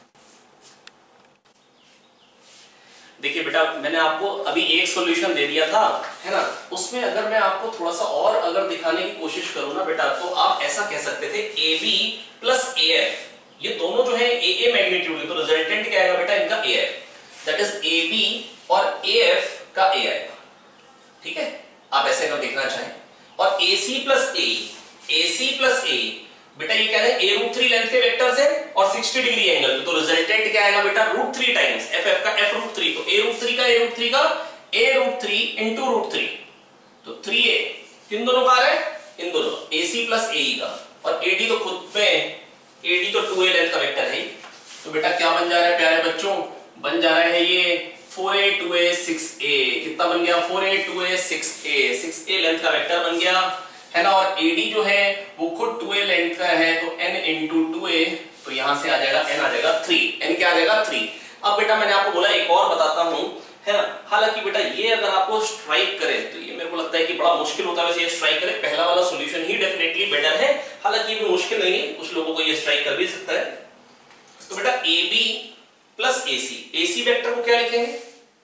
देखिए बेटा, मैंने आपको अभी एक सॉल्यूशन दे दिया था, है ना। उसमें अगर मैं आपको थोड़ा सा और अगर दिखाने की कोशिश करूं ना बेटा, तो आप ऐसा कह सकते थे AB प्लस AF, ये दोनों जो है AA मैग्नीट्यूड है, तो रिजल्टेंट क्या आएगा बेटा इनका AF, दैट इज AB और AF का A आएगा, ठीक है। आप ऐसे अगर देखना चाहें, और AC प्लस AE बेटा ये क्या है, A√3 लेंथ के वेक्टर्स है और 60 डिग्री एंगल पे, तो रिजल्टेंट क्या आएगा बेटा √3 टाइम्स FF का F√3, तो A√3 का A√3 इंटू √3, तो 3a किन दोनों का है, इन दोनों, AC प्लस AE का। और AD तो खुद में, AD तो 2a लेंथ का वेक्टर है, तो बेटा क्या बन जा रहा है प्यारे बच्चों, बन जा रहा है ये 4a 2a 6a, कितना बन गया 4a 2a 6a लेंथ का वेक्टर बन गया, है ना। और AD जो है वो खुद 2a लेंथ का है, तो n इंटू 2a, तो यहां से आ जाएगा n आ जाएगा 3, n क्या आ जाएगा 3। अब बेटा मैंने आपको बोला एक और बताता हूं, है ना। हालांकि बेटा ये अगर आपको स्ट्राइक करे तो ये मेरे को लगता है कि बड़ा मुश्किल होता है वैसे ये स्ट्राइक करे, पहला वाला सॉल्यूशन ही डेफिनेटली बेटर है। हालांकि ये भी मुश्किल नहीं है, कुछ लोगों को ये स्ट्राइक कर भी सकता है। तो बेटा AB प्लस AC वेक्टर को क्या लिखेंगे,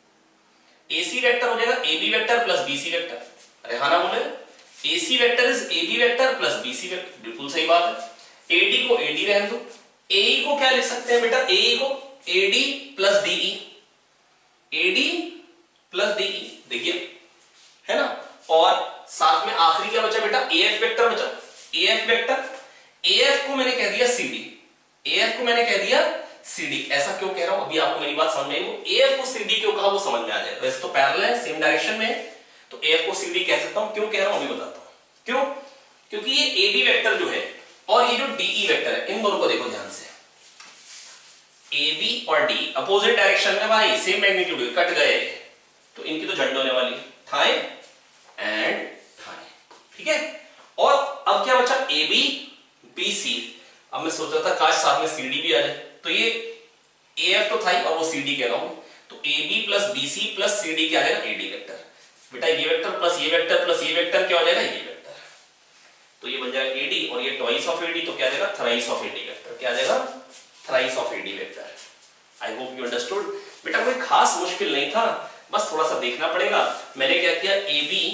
AC वेक्टर हो जाएगा AB vector plus BC vector. अरे हाँ ना बोले, AC vector is AB vector plus BC vector, बिल्कुल सही बात है। AD को AD रहने दो, AE को क्या लिख सकते हैं बेटा, AE को AD plus DE, AD plus DE, देखिए, है ना। और साथ में आखिरी क्या बचा बेटा, AF वेक्टर बचा, AF वेक्टर, AF को मैंने कह दिया CD, AF को मैंने कह दिया CD। ऐसा क्यों कह रहा हूं, अभी आपको मेरी बात समझ में आई, वो AF को CD क्यों कहा वो समझ में आ जाएगा। वैसे तो पैरेलल है, सेम डायरेक्शन में है, तो AF को CD कह सकता हूं, क्यों कह रहा हूं अभी बताता हूं। क्यों, क्योंकि ये AB वेक्टर जो है और ये जो DE वेक्टर है, इन दोनों को देखो ध्यान से, AB और DE अपोजिट डायरेक्शन में भाई, सेम मैग्नीट्यूड, कट गए, तो इनकी तो झंड होने वाली, थाई एंड थाई, ठीक है। और अब क्या बचा, AB BC। अब मैं सोच रहा था काश साथ में CD भी आ जाए, तो ये AF तो था ही और वो CD कह रहा हूं, तो AB plus BC plus CD क्या आ जाएगा, AD वेक्टर। बेटा ये वेक्टर प्लस ये वेक्टर प्लस ये वेक्टर क्या हो जाएगा, ये वेक्टर, तो ये बन जाएगा AD, और ये ट्वाइस ऑफ AD, तो क्या आ जाएगा, थ्राइस ऑफ AD वेक्टर, क्या आ जाएगा, thrice of AD vector. I hope you understood. बेटा कोई खास मुश्किल नहीं था, बस थोड़ा सा देखना पड़ेगा। मैंने क्या किया, AB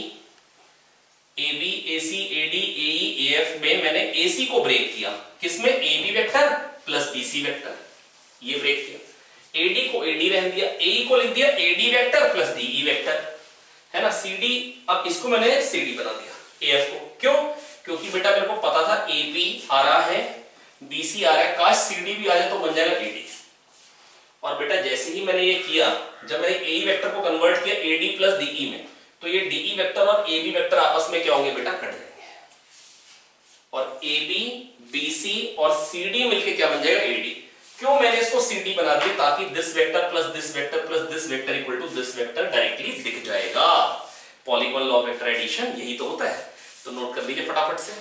AC AD AE AF में मैंने AC को ब्रेक किया, किसमें, AB vector plus BC vector, ये ब्रेक किया। AD को AD रहने दिया, AE को लिख दिया AD vector plus DE vector, है ना। CD, अब इसको मैंने CD बना दिया AF को, क्यों, क्योंकि बेटा मेरे को पता था AB आ रहा है, BC आ रहा है, काश CD भी आ जाए तो बन जाएगा AD। और बेटा जैसे ही मैंने ये किया, जब मैंने AE वेक्टर को कन्वर्ट किया AD प्लस DE में, तो ये DE वेक्टर और AB वेक्टर आपस में क्या होंगे बेटा, कट जाएंगे, और AB BC और CD मिलके क्या बन जाएगा, AD। क्यों मैंने इसको CD बना दिया, ताकि this vector plus this vector plus this vector equal to this vector directly दिख जाएगा। Polygon law of vector addition यही तो होता है, तो नोट कर लीजिए फटाफट से।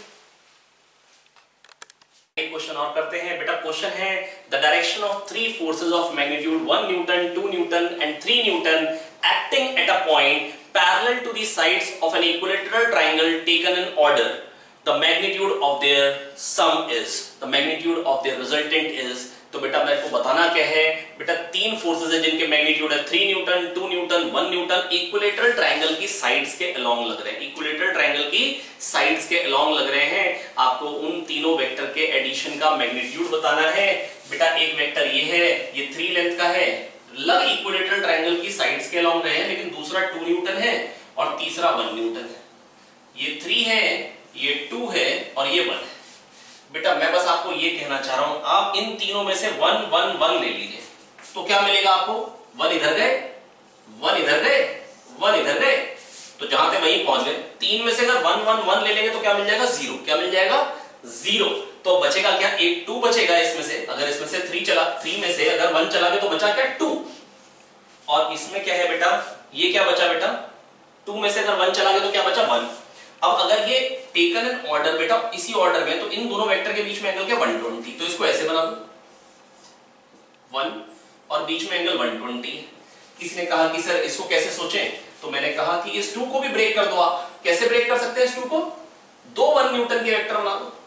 एक क्वेश्चन और करते हैं बेटा। क्वेश्चन है, the direction of 3 forces of magnitude 1 newton 2 newton and 3 newton acting at a point parallel to the sides of an equilateral triangle taken in order, the magnitude of their sum is, the magnitude of their resultant is. तो बेटा मेरे को बताना क्या है बेटा, तीन forces है जिनके मैग्नीट्यूड है 3 newton, 2 newton, 1 newton, equilateral triangle की साइड्स के अलोंग लग रहे हैं, इक्विलैटरल ट्रायंगल की साइड्स के अलोंग लग रहे हैं। आपको उन तीनों वेक्टर के एडिशन का मैग्नीट्यूड बताना है। बेटा एक वेक्टर ये है, ये 3 लेंथ का है, लग इक्विलैटरल ट्रायंगल की साइड्स के अलोंग रहे हैं, लेकिन दूसरा 2 न्यूटन है और तीसरा 1 न्यूटन है। ये 3 है, ये 2 है और ये 1 है। बेटा मैं बस आपको ये कहना चाह रहा हूं, आप इन तीनों में से 1 1 1 ले लीजिए, तो क्या मिलेगा आपको? 1 इधर गए, 1 इधर गए, 1 इधर गए, तो जहां थे वहीं पहुंच गए। 3 में से अगर 1 1 1 ले लेंगे तो क्या मिल जाएगा? 0। क्या मिल जाएगा? 0। तो बचेगा क्या? एक 2 बचेगा इसमें से। अगर इसमें से 3 चला, 3 में से अगर 1 चला गया तो बचा क्या? 2। और इसमें क्या है बेटा? ये क्या बचा बेटा? 2 में से अगर 1 चला गया तो क्या बचा? 1। अब अगर ये टेकन इन ऑर्डर बेटा, इसी ऑर्डर में, तो इन दोनों वेक्टर के बीच में एंगल क्या? 120। तो इसको ऐसे बना दो, 1 और बीच में एंगल 120 है। किसी ने कहा कि सर इसको कैसे सोचें, तो मैंने कहा कि इस 2 को भी ब्रेक कर दो। आप कैसे ब्रेक कर सकते हैं इस 2 को? 2 1 न्यूटन के वेक्टर बना दो,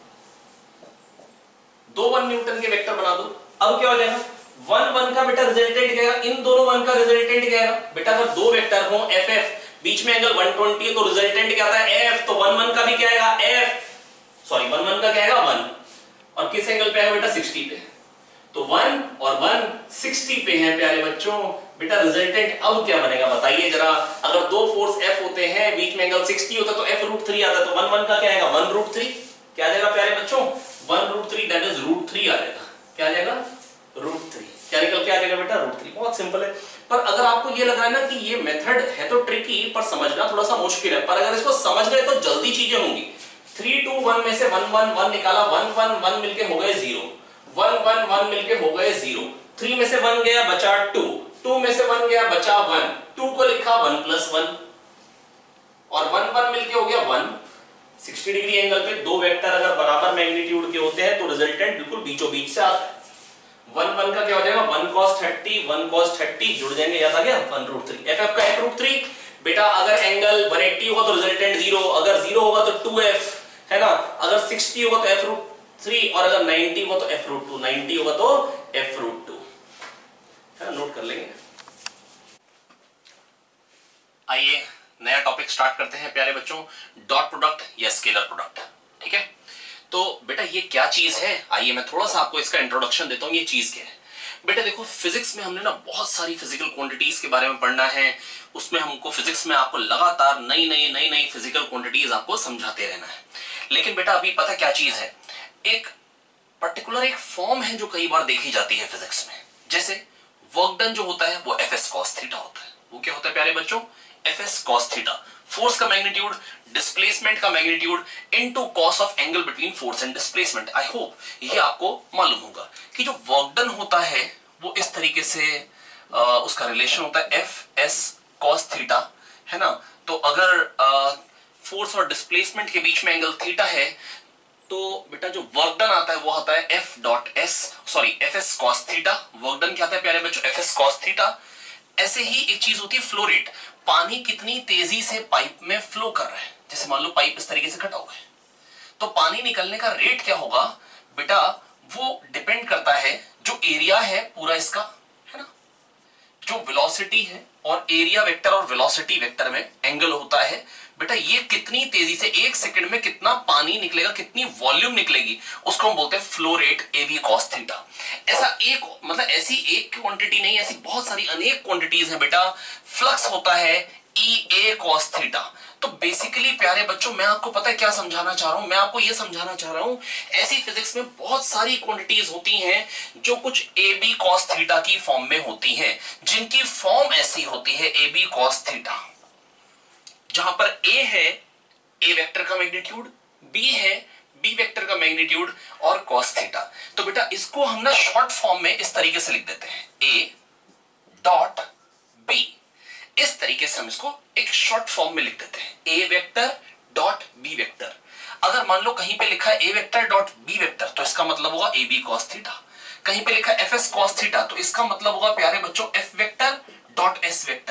2 1 न्यूटन के वेक्टर बना दो। अब क्या हो जाएगा? 1 1 का बेटा रिजल्टेंट क्या आएगा? इन दोनों 1 का रिजल्टेंट क्या आएगा बेटा? अगर दो वेक्टर हो एफ एफ, बीच में एंगल 120 है, तो रिजल्टेंट क्या आता है? एफ। तो 1 1 का भी क्या आएगा? एफ, सॉरी 1 1 का क्या आएगा? 1। और किस एंगल पे आएगा बेटा? 60 पे। तो 1 और 1 60 पे हैं प्यारे बच्चों। बेटा रिजल्टेंट अब क्या बनेगा बताइए जरा। अगर दो फोर्स एफ होते हैं, बीच में एंगल 60 होता तो एफ √3 आता, तो 1 1 का क्या आएगा? 1 √3। क्या आ जाएगा प्यारे बच्चों? 1 √3 दैट इज √3 आ जाएगा। क्या आ जाएगा? √3। क्या निकल के आ जाएगा बेटा? √3। बहुत सिंपल है। पर अगर आपको ये लग रहा है ना कि ये मेथड है तो ट्रिकी, पर समझना थोड़ा सा मुश्किल है, पर अगर इसको समझ गए तो जल्दी चीजें होंगी। 3 2 1 में से 1 1 1 निकाला, 1 1 1 मिलके हो गए 0, 1 1 1 मिलके हो गए 0। 3 में से 1 गया बचा 2, 2 में से 1 गया बचा 1, 2 को लिखा 1 + 1 और 1 1 मिलके हो गया 1। 60 डिग्री एंगल पे दो वेक्टर अगर बराबर मैग्नीट्यूड के होते हैं तो रिजल्टेंट बिल्कुल बीचों बीच से आता है। 1 1 का क्या हो जाएगा? 1 cos 30, 1 cos 30 जुड़ जाएंगे, याद आ गया? 1 √3। एफ का f √3। बेटा अगर एंगल 180 होगा तो रिजल्टेंट 0, अगर 0 होगा तो 2f, है ना? अगर 60 होगा तो f √3 और अगर 90 होगा तो f √2, 90 होगा तो f √2, है ना? नोट कर लेंगे। आइए नया टॉपिक स्टार्ट करते हैं प्यारे बच्चों, डॉट प्रोडक्ट या स्केलर प्रोडक्ट। ठीक है, तो बेटा ये क्या चीज है, आइए मैं थोड़ा सा आपको इसका इंट्रोडक्शन देता हूं। ये चीज क्या है बेटा? देखो फिजिक्स में हमने ना बहुत सारी फिजिकल क्वांटिटीज के बारे में पढ़ना है। उसमें हमको फिजिक्स में आपको लगातार नई फिजिकल क्वांटिटीज आपको समझाते रहना है। लेकिन बेटा अभी पता क्या चीज है, एक पर्टिकुलर एक फॉर्म है जो कई बार देखी जाती है फिजिक्स में। जैसे वर्क डन जो होता है वो Fs cos थीटा होता है। वो क्या होता है प्यारे बच्चों? Fs cos theta. फोर्स का मैग्नीट्यूड, डिस्प्लेसमेंट का magnitude into cos of angle between force and displacement. I hope ये आपको मालूम होगा कि जो वर्क डन होता है वो इस तरीके से उसका रिलेशन होता है Fs cos थीटा, है ना? तो अगर फोर्स और डिस्प्लेसमेंट के बीच में एंगल थीटा है तो बेटा जो वर्क डन आता है वो आता है Fs cos theta. Work done क्या आता है प्यारे बच्चों? Fs cos theta. ऐसे ही एक चीज होती है फ्लो रेट। पानी कितनी तेजी से पाइप में फ्लो कर रहा है। जैसे मान लो पाइप इस तरीके से कटा हुआ है, तो पानी निकलने का रेट क्या होगा बेटा? वो डिपेंड करता है जो एरिया है पूरा इसका, है ना? जो वेलोसिटी है और एरिया वेक्टर और वेलोसिटी वेक्टर में एंगल होता है बेटा, ये कितनी तेजी से 1 सेकंड में कितना पानी निकलेगा, कितनी वॉल्यूम निकलेगी, उसको हम बोलते हैं flow rate AB cos theta. ऐसा एक मतलब ऐसी एक क्वांटिटी नहीं, ऐसी बहुत सारी अनेक क्वांटिटीज हैं बेटा। फ्लक्स होता है EA cos थीटा। तो बेसिकली प्यारे बच्चों मैं आपको पता है क्या समझाना चाह रहा हूं? मैं आपको यह समझाना चाह रहा हूं ऐसी फिजिक्स में बहुत सारी क्वांटिटीज होती हैं जो कुछ AB cos थीटा की फॉर्म में होती हैं, जिनकी फॉर्म ऐसी होती है AB cos थीटा, जहां पर A है A वेक्टर का मैग्नीट्यूड, B है B वेक्टर का मैग्नीट्यूड और cos थीटा। तो बेटा इसको हम ना शॉर्ट फॉर्म में इस तरीके से लिख देते हैं A डॉट B। इस तरीके से हम इसको एक शॉर्ट फॉर्म में लिख देते हैं A vector dot B vector. अगर मान लो कहीं पे लिखा है A vector dot B vector तो इसका मतलब होगा AB cos थीटा। कहीं पे लिखा है Fs cos थीटा तो इसका मतलब होगा प्यारे बच्चों F vector dot S vector.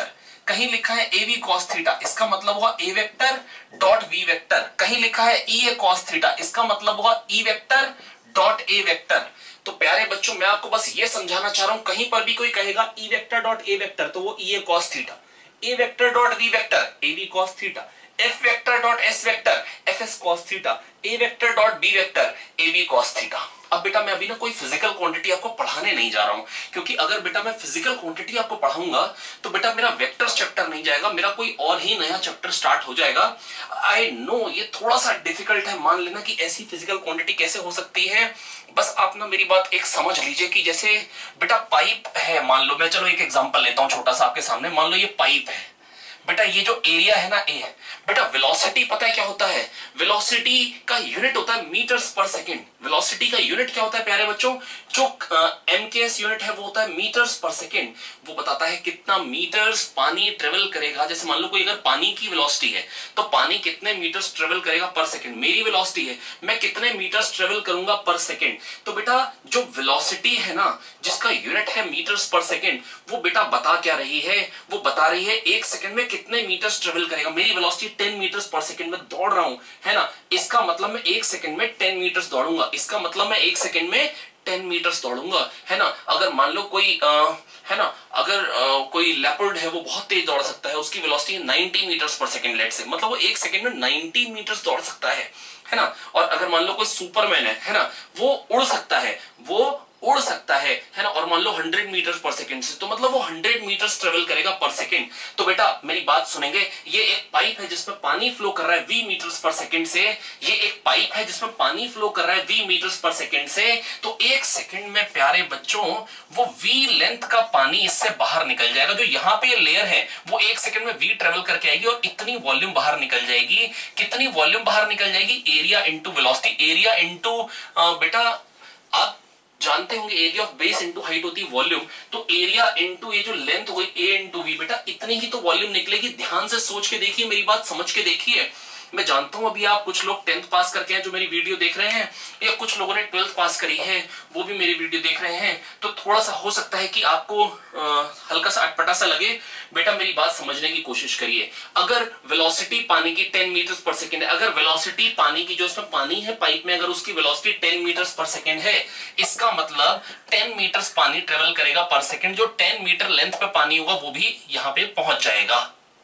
कहीं लिखा है ए वी कॉस थीटा, इसका मतलब हुआ A vector dot V vector. कहीं लिखा है ई ए कॉस थीटा, इसका मतलब हुआ ई वेक्टर डॉट ए वेक्टर। तो प्यारे बच्चों मैं आपको बस ये समझाना चाह रहा हूं, कहीं पर भी कोई कहेगा ई वेक्टर डॉट ए वेक्टर तो वो E A cos theta, A vector dot V vector A V cos theta, F vector dot S vector F S cos theta, A vector dot B vector A B cos theta. अब बेटा मैं अभी ना कोई physical quantity आपको पढ़ाने नहीं जा रहा हूं, क्योंकि अगर बेटा मैं फिजिकल क्वांटिटी आपको पढ़ाऊंगा तो बेटा मेरा वेक्टर्स चैप्टर नहीं जाएगा, मेरा कोई और ही नया चैप्टर स्टार्ट हो जाएगा। आई नो ये थोड़ा सा डिफिकल्ट है, मान लेना कि ऐसी फिजिकल क्वांटिटी कैसे हो सकती है। बस आप ना मेरी बात एक समझ लीजिए कि जैसे बेटा पाइप है, मान लो मैं चलो एक एग्जांपल लेता हूं छोटा सा आपके सामने। मान लो ये पाइप है बेटा, ये जो एरिया है ना ए, बेटा वेलोसिटी पता है क्या होता है? वेलोसिटी का यूनिट होता है मीटर्स पर सेकंड। वेलोसिटी का यूनिट क्या होता है प्यारे बच्चों? जो एमकेएस यूनिट है वो होता है मीटर्स पर सेकंड। वो बताता है कितना मीटर्स पानी ट्रेवल करेगा। जैसे मान लो कोई अगर पानी की वेलोसिटी है तो पानी कितने मीटर्स ट्रेवल करेगा पर सेकंड। मेरी वेलोसिटी है, मैं कितने मीटर्स ट्रेवल करूंगा पर सेकंड। तो बेटा जो वेलोसिटी है ना, जिसका यूनिट है मीटर्स पर सेकंड, वो बेटा बता क्या रही है? वो बता रही है एक सेकंड में कितने मीटर्स ट्रेवल करेगा। मेरी वेलोसिटी 10 मीटर्स पर सेकंड में दौड़ रहा हूं, है ना, इसका मतलब मैं एक सेकंड में 10 मीटर्स दौड़ूंगा, इसका मतलब मैं एक सेकंड में 10 मीटर्स दौड़ूंगा, है ना। अगर मान लो कोई है ना, अगर कोई लेपर्ड है वो बहुत तेज दौड़ सकता है, उसकी वेलोसिटी है 90 मीटर्स पर सेकंड लेट से, मतलब वो एक सेकंड में 90 मीटर्स दौड़ सकता है ना। और अगर मान लो कोई सुपरमैन है ना, वो उड़ सकता है, वो उड़ सकता है ना, और मान लो 100 मीटर पर सेकंड से, तो मतलब वो 100 मीटर्स ट्रेवल करेगा पर सेकंड। तो बेटा मेरी बात सुनेंगे, ये एक पाइप है जिसमें पानी फ्लो कर रहा है v मीटर्स पर सेकंड से, ये एक पाइप है जिसमें पानी फ्लो कर रहा है v मीटर्स पर सेकंड से। तो एक सेकंड में प्यारे बच्चों वो v लेंथ का पानी इससे बाहर निकल जाएगा। जो यहाँ पे लेयर है वो एक सेकंड में v ट्रेवल करके आएगी और इतनी वॉल्यूम बाहर निकल जाएगी। कितनी वॉल्यूम बाहर निकल जाएगी? Area into velocity. Area into बेटा आप जानते होंगे area of base into height होती है वॉल्यूम, तो एरिया इंटू ये जो लेंथ हो गई ए इंटू वी, बेटा इतनी ही तो वॉल्यूम निकलेगी। ध्यान से सोच के देखिए, मेरी बात समझ के देखिए। मैं जानता हूं अभी आप कुछ लोग 10th पास करके हैं जो मेरी वीडियो देख रहे हैं, या कुछ लोगों ने 12th पास करी है वो भी मेरी वीडियो देख रहे हैं, तो थोड़ा सा हो सकता है कि आपको हल्का सा अटपटा सा लगे। बेटा मेरी बात समझने की कोशिश करिए। अगर वेलोसिटी पानी की 10 मीटर्स पर सेकंड है, अगर वेलोसिटी पानी की जो इसमें पानी है पाइप में, अगर उसकी वेलोसिटी 10 मीटर्स पर सेकंड है, इसका मतलब 10 मीटर्स पानी ट्रेवल करेगा पर सेकंड। जो 10 मीटर लेंथ पे पानी होगा वो भी यहां पे पहुंच जाएगा।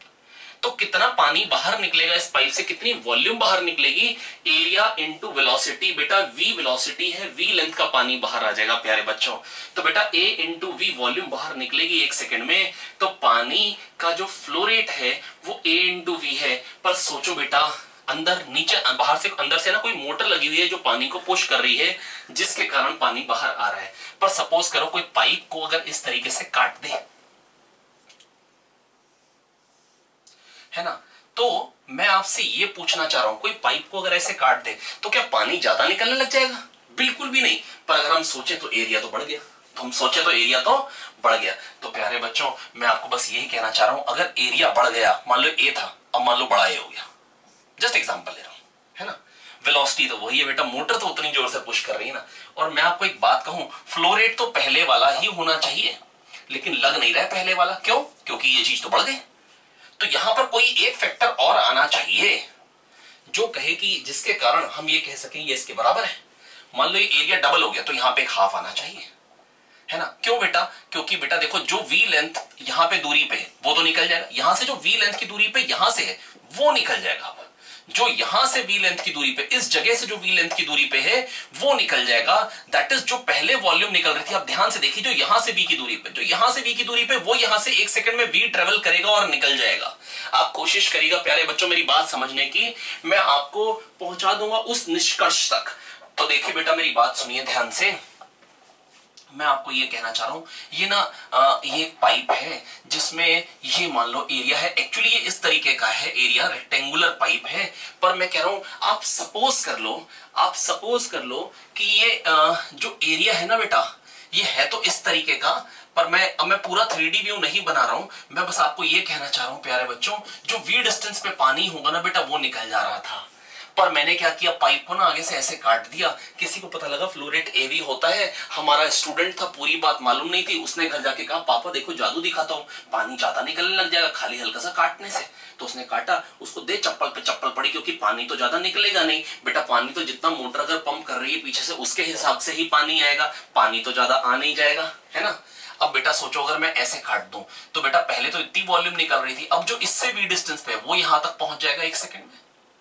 तो कितना पानी बाहर निकलेगा इस पाइप से, कितनी वॉल्यूम बाहर निकलेगी? Area into velocity. बेटा v वेलोसिटी है, v लेंथ का पानी बाहर आ जाएगा प्यारे बच्चों। तो बेटा a इंटू वी वॉल्यूम बाहर निकलेगी एक सेकंड में। तो पानी का जो फ्लो रेट है वो a इंटू वी है। पर सोचो बेटा, अंदर नीचे बाहर से अंदर से ना कोई मोटर लगी हुई है जो पानी को पुश कर रही है, जिसके कारण पानी बाहर आ रहा है। पर सपोज करो कोई पाइप को अगर इस तरीके से काट दे, है ना, तो मैं आपसे ये पूछना चाह रहा हूं, कोई पाइप को अगर ऐसे काट दे तो क्या पानी ज्यादा निकलने लग जाएगा? बिल्कुल भी नहीं। पर अगर हम सोचे तो एरिया तो बढ़ गया, तो प्यारे बच्चों मैं आपको बस यही कहना चाह रहा हूं, अगर एरिया बढ़ गया, मान लो ए था, अब मान लो बड़ा ए हो गया, जस्ट एग्जांपल ले रहा हूं, है ना। वेलोसिटी तो वही है बेटा, मोटर तो उतनी जोर से पुश कर रही है ना। और मैं आपको एक बात कहूं, फ्लो रेट तो पहले वाला ही होना चाहिए, लेकिन लग नहीं रहा है पहले वाला। क्यों? क्योंकि ये चीज तो बढ़ गई। तो यहां पर कोई एक फैक्टर और आना चाहिए जो कहे कि जिसके कारण हम ये कह सकें ये इसके बराबर है। मान लो ये एरिया डबल हो गया तो यहां पे एक हाफ आना चाहिए, है ना। क्यों बेटा? क्योंकि बेटा देखो, जो वी लेंथ यहां पे दूरी पे है वो तो निकल जाएगा, यहां से जो वी लेंथ की दूरी पे यहां से है वो निकल जाएगा। जो यहां से वी लेंथ की दूरी पे, इस जगह से जो वी लेंथ की दूरी पे है वो निकल जाएगा। दैट इज जो पहले वॉल्यूम निकल रही थी, आप ध्यान से देखिए, जो यहां से वी की दूरी पे, जो यहां से वी की दूरी पे, वो यहां से एक सेकंड में वी ट्रेवल करेगा और निकल जाएगा। आप कोशिश करिएगा प्यारे बच्चों मेरी बात समझने की, मैं आपको पहुंचा दूंगा उस निष्कर्ष तक। तो देखिए बेटा मेरी बात सुनिए ध्यान से, मैं आपको ये कहना चाह रहा हूं, ये ना ये एक पाइप है जिसमें ये मान लो एरिया है, एक्चुअली ये इस तरीके का है एरिया, रेक्टेंगुलर पाइप है। पर मैं कह रहा हूं आप सपोज कर लो कि ये जो एरिया है ना बेटा, ये है तो इस तरीके का, पर मैं पूरा 3D व्यू नहीं बना रहा हूं, मैं बस आपको ये कहना चाह रहा हूं प्यारे बच्चों, जो वी डिस्टेंस पे पानी होगा ना बेटा वो निकल जा रहा था। पर मैंने क्या किया, पाइप को ना आगे से ऐसे काट दिया। किसी को पता लगा फ्लो रेट AV होता है। हमारा स्टूडेंट था, पूरी बात मालूम नहीं थी, उसने घर जाके कहा पापा देखो जादू दिखाता हूँ, पानी ज्यादा निकलने लग जाएगा खाली हल्का सा काटने से। तो उसने काटा, उसको दे चप्पल पे चप्पल पड़ी, क्योंकि पानी तो ज्यादा निकलेगा नहीं बेटा, पानी तो जितना मोटर अगर पंप कर रही है पीछे से उसके हिसाब से ही पानी आएगा, पानी तो ज्यादा आ नहीं जाएगा, है ना। अब बेटा सोचो अगर मैं ऐसे काट दूं तो बेटा पहले तो इतनी वॉल्यूम निकल रही थी, अब जो इससे भी डिस्टेंस पे है वो यहां तक पहुंच जाएगा 1 सेकंड में,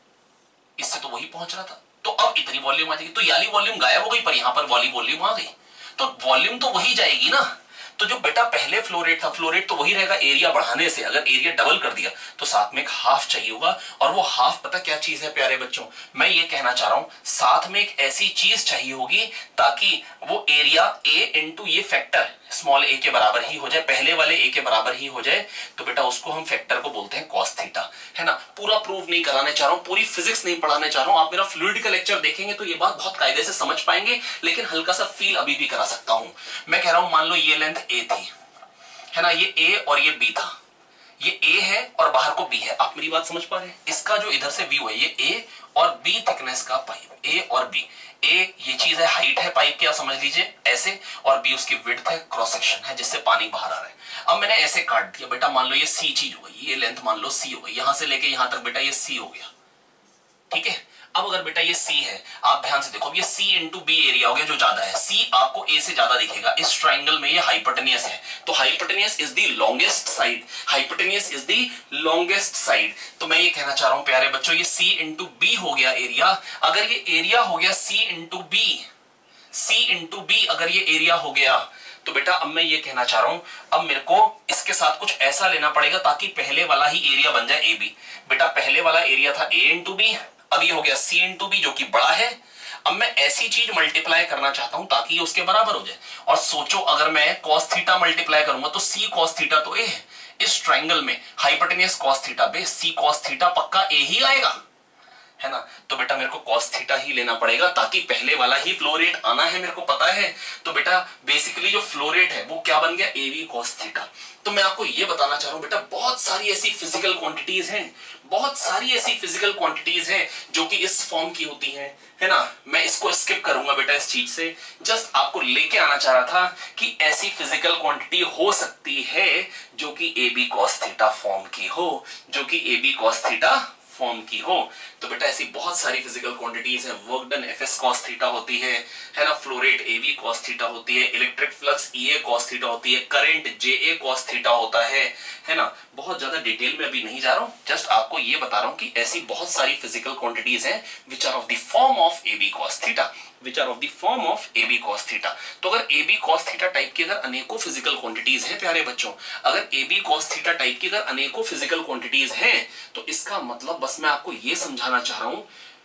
इससे तो वही पहुंच रहा था, तो अब इतनी वॉल्यूम आ जाएगी, तो याली वॉल्यूम गायब हो गई पर यहां पर वाली वॉल्यूम आ गई, तो वॉल्यूम तो वही जाएगी ना। तो जो बेटा पहले फ्लो रेट था, फ्लो रेट तो वही रहेगा, एरिया बढ़ाने से अगर एरिया डबल कर दिया तो साथ में एक हाफ चाहिए होगा, और वो हाफ पता क्या चीज है प्यारे बच्चों, मैं ये कहना चाह रहा हूं साथ में एक ऐसी चीज चाहिए होगी ताकि वो एरिया A इंटू ये फैक्टर स्मॉल a के बराबर ही हो जाए, पहले वाले a के बराबर ही हो जाए, तो बेटा उसको हम फैक्टर को बोलते हैं कॉस थीटा, है ना। पूरा प्रूव नहीं कराने चाह रहा हूं, पूरी फिजिक्स नहीं पढ़ाने चाह रहा हूं, आप मेरा फ्लूइड का लेक्चर देखेंगे तो ये बात बहुत कायदे से समझ पाएंगे, लेकिन हल्का सा फील अभी भी करा सकता हूं। मैं कह रहा हूं मान लो ये लेंथ a थी, है ना, ये A और ये B था, ये A है और बाहर को B है, आप मेरी बात समझ पा रहे हैं। इसका जो इधर से व्यू है ये A और B थिकनेस का पाइप, A और B, A ये चीज है हाइट है पाइप की, आप समझ लीजिए ऐसे, और B उसकी विड्थ है, क्रॉस सेक्शन है जिससे पानी बाहर आ रहा है। अब मैंने ऐसे काट दिया बेटा, मान लो ये C चीज हो गई, ये लेंथ मान लो C हो गई, यहां से लेके यहां तक बेटा ये C हो गया, ठीक है। अब अगर बेटा ये C है, आप ध्यान से देखो, ये C इंटू B एरिया हो गया जो ज्यादा है, C आपको A से ज्यादा दिखेगा, इस ट्राइंगल में ये हाइपोटेनियस है, तो hypotenuse is the longest side, hypotenuse is the longest side. तो मैं ये कहना चाह रहा हूं प्यारे बच्चों, ये C इंटू B हो गया एरिया, अगर ये एरिया हो गया C into B, C into B अगर ये एरिया हो गया, तो बेटा अब मैं ये कहना चाह रहा हूं, अब मेरे को इसके साथ कुछ ऐसा लेना पड़ेगा ताकि पहले वाला ही एरिया बन जाए AB। बेटा पहले वाला एरिया था A इंटू B, अब ये हो गया C इंटू B जो कि बड़ा है। अब मैं ऐसी चीज मल्टीप्लाई करना चाहता हूं ताकि ये उसके बराबर हो जाए, और सोचो अगर मैं cos थीटा मल्टीप्लाई करूंगा तो C cos थीटा तो A है, इस ट्राइंगल में hypotenuse cos theta base C cos theta पक्का A ही आएगा, है ना। तो बेटा मेरे को cos थीटा ही लेना पड़ेगा ताकि पहले वाला ही फ्लो रेट आना है, मेरे को पता है। तो बेटा बेसिकली जो फ्लो रेट है वो क्या बन गया, AV cos थीटा। तो मैं आपको ये बताना चाह रहा हूं बेटा, बहुत सारी ऐसी फिजिकल क्वांटिटीज हैं, बहुत सारी ऐसी फिजिकल क्वांटिटीज हैं जो कि इस फॉर्म की होती हैं, है ना। मैं इसको स्किप करूंगा बेटा इस चीज से, जस्ट आपको लेके आना चाह रहा था कि ऐसी फिजिकल क्वांटिटी हो सकती है जो कि AB cos थीटा फॉर्म की हो, जो कि AB cos थीटा फॉर्म की हो। तो बेटा ऐसी बहुत सारी फिजिकल क्वांटिटीज है, work done FS cos theta होती है ना, flow rate AV cos theta होती है, electric flux EA cos theta होती है, करंट JA cos थीटा होता है ना। बहुत ज्यादा डिटेल में अभी नहीं जा रहा हूं, जस्ट आपको ये बता रहा हूं कि ऐसी बहुत सारी फिजिकल क्वांटिटीज हैं which are of the form of AB cos theta, which are of the form of AB cos theta. तो अगर AB cos थीटा टाइप की अगर अनेकों फिजिकल क्वांटिटीज हैं प्यारे बच्चों, अगर AB cos थीटा टाइप की अगर अनेकों फिजिकल क्वांटिटीज हैं, तो इसका मतलब बस मैं आपको ये समझाना चाह रहा हूं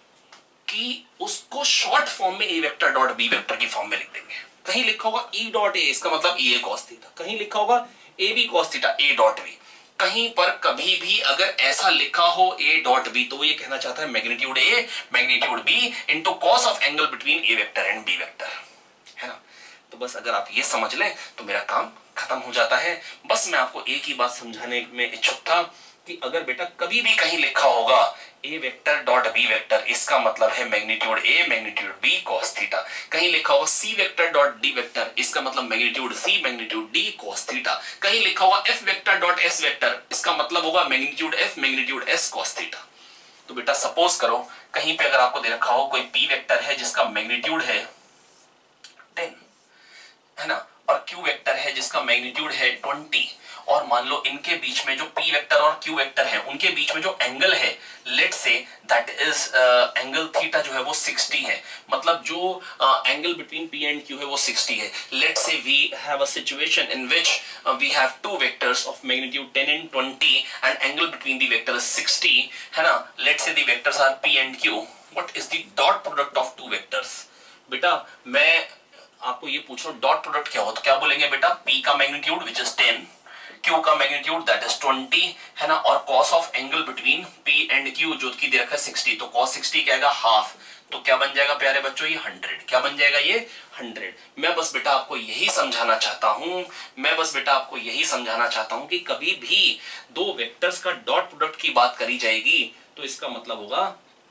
कि उसको शॉर्ट फॉर्म में A vector dot B vector की फॉर्म में लिख देंगे। कहीं लिखा होगा E डॉट A, इसका मतलब EA cos थीटा, कहीं लिखा होगा AB cos theta A dot B, कहीं पर कभी भी अगर ऐसा लिखा हो A डॉट B तो ये कहना चाहता है magnitude A magnitude B into cos of angle between A vector and B vector, है ना। तो बस अगर आप ये समझ लें तो मेरा काम खत्म हो जाता है। बस मैं आपको एक ही बात समझाने में इच्छुक था कि अगर बेटा कभी भी कहीं लिखा होगा A vector dot B vector, इसका मतलब है magnitude A magnitude B cos theta. कहीं लिखा होगा C vector dot D vector, इसका मतलब magnitude C magnitude D cos theta. कहीं लिखा होगा F vector dot S vector, इसका मतलब होगा magnitude F magnitude S cos theta. तो बेटा सपोज करो कहीं पे अगर आपको दे रखा हो कोई P वेक्टर है जिसका मैग्नीट्यूड है 10, है ना, और Q वेक्टर है जिसका मैग्नीट्यूड है 20, और मान लो इनके बीच में जो P वेक्टर और Q वेक्टर है उनके बीच में जो एंगल है, let say that is angle theta जो है वो 60 है, मतलब जो angle between P and Q है वो 60 है। Let say we have a situation in which we have two vectors of magnitude 10 and 20 and angle between the vector is 60, है ना। Let say the vectors are P and Q, what is the dot product of two vectors. बेटा मैं आपको ये पूछ रहा हूं dot product क्या हो, तो क्या बोलेंगे बेटा, P का मैग्नीट्यूड विच इज 10, Q का मैग्नीट्यूड दैट इज 20, है ना, और cos of angle between P and Q जो कि दे रखा है 60, तो cos 60 क्या आएगा हाफ, तो क्या बन जाएगा प्यारे बच्चों ये 100, क्या बन जाएगा ये 100। मैं बस बेटा आपको यही समझाना चाहता हूं, मैं बस बेटा आपको यही समझाना चाहता हूं कि कभी भी दो वेक्टर्स का डॉट प्रोडक्ट की बात करी जाएगी तो इसका मतलब होगा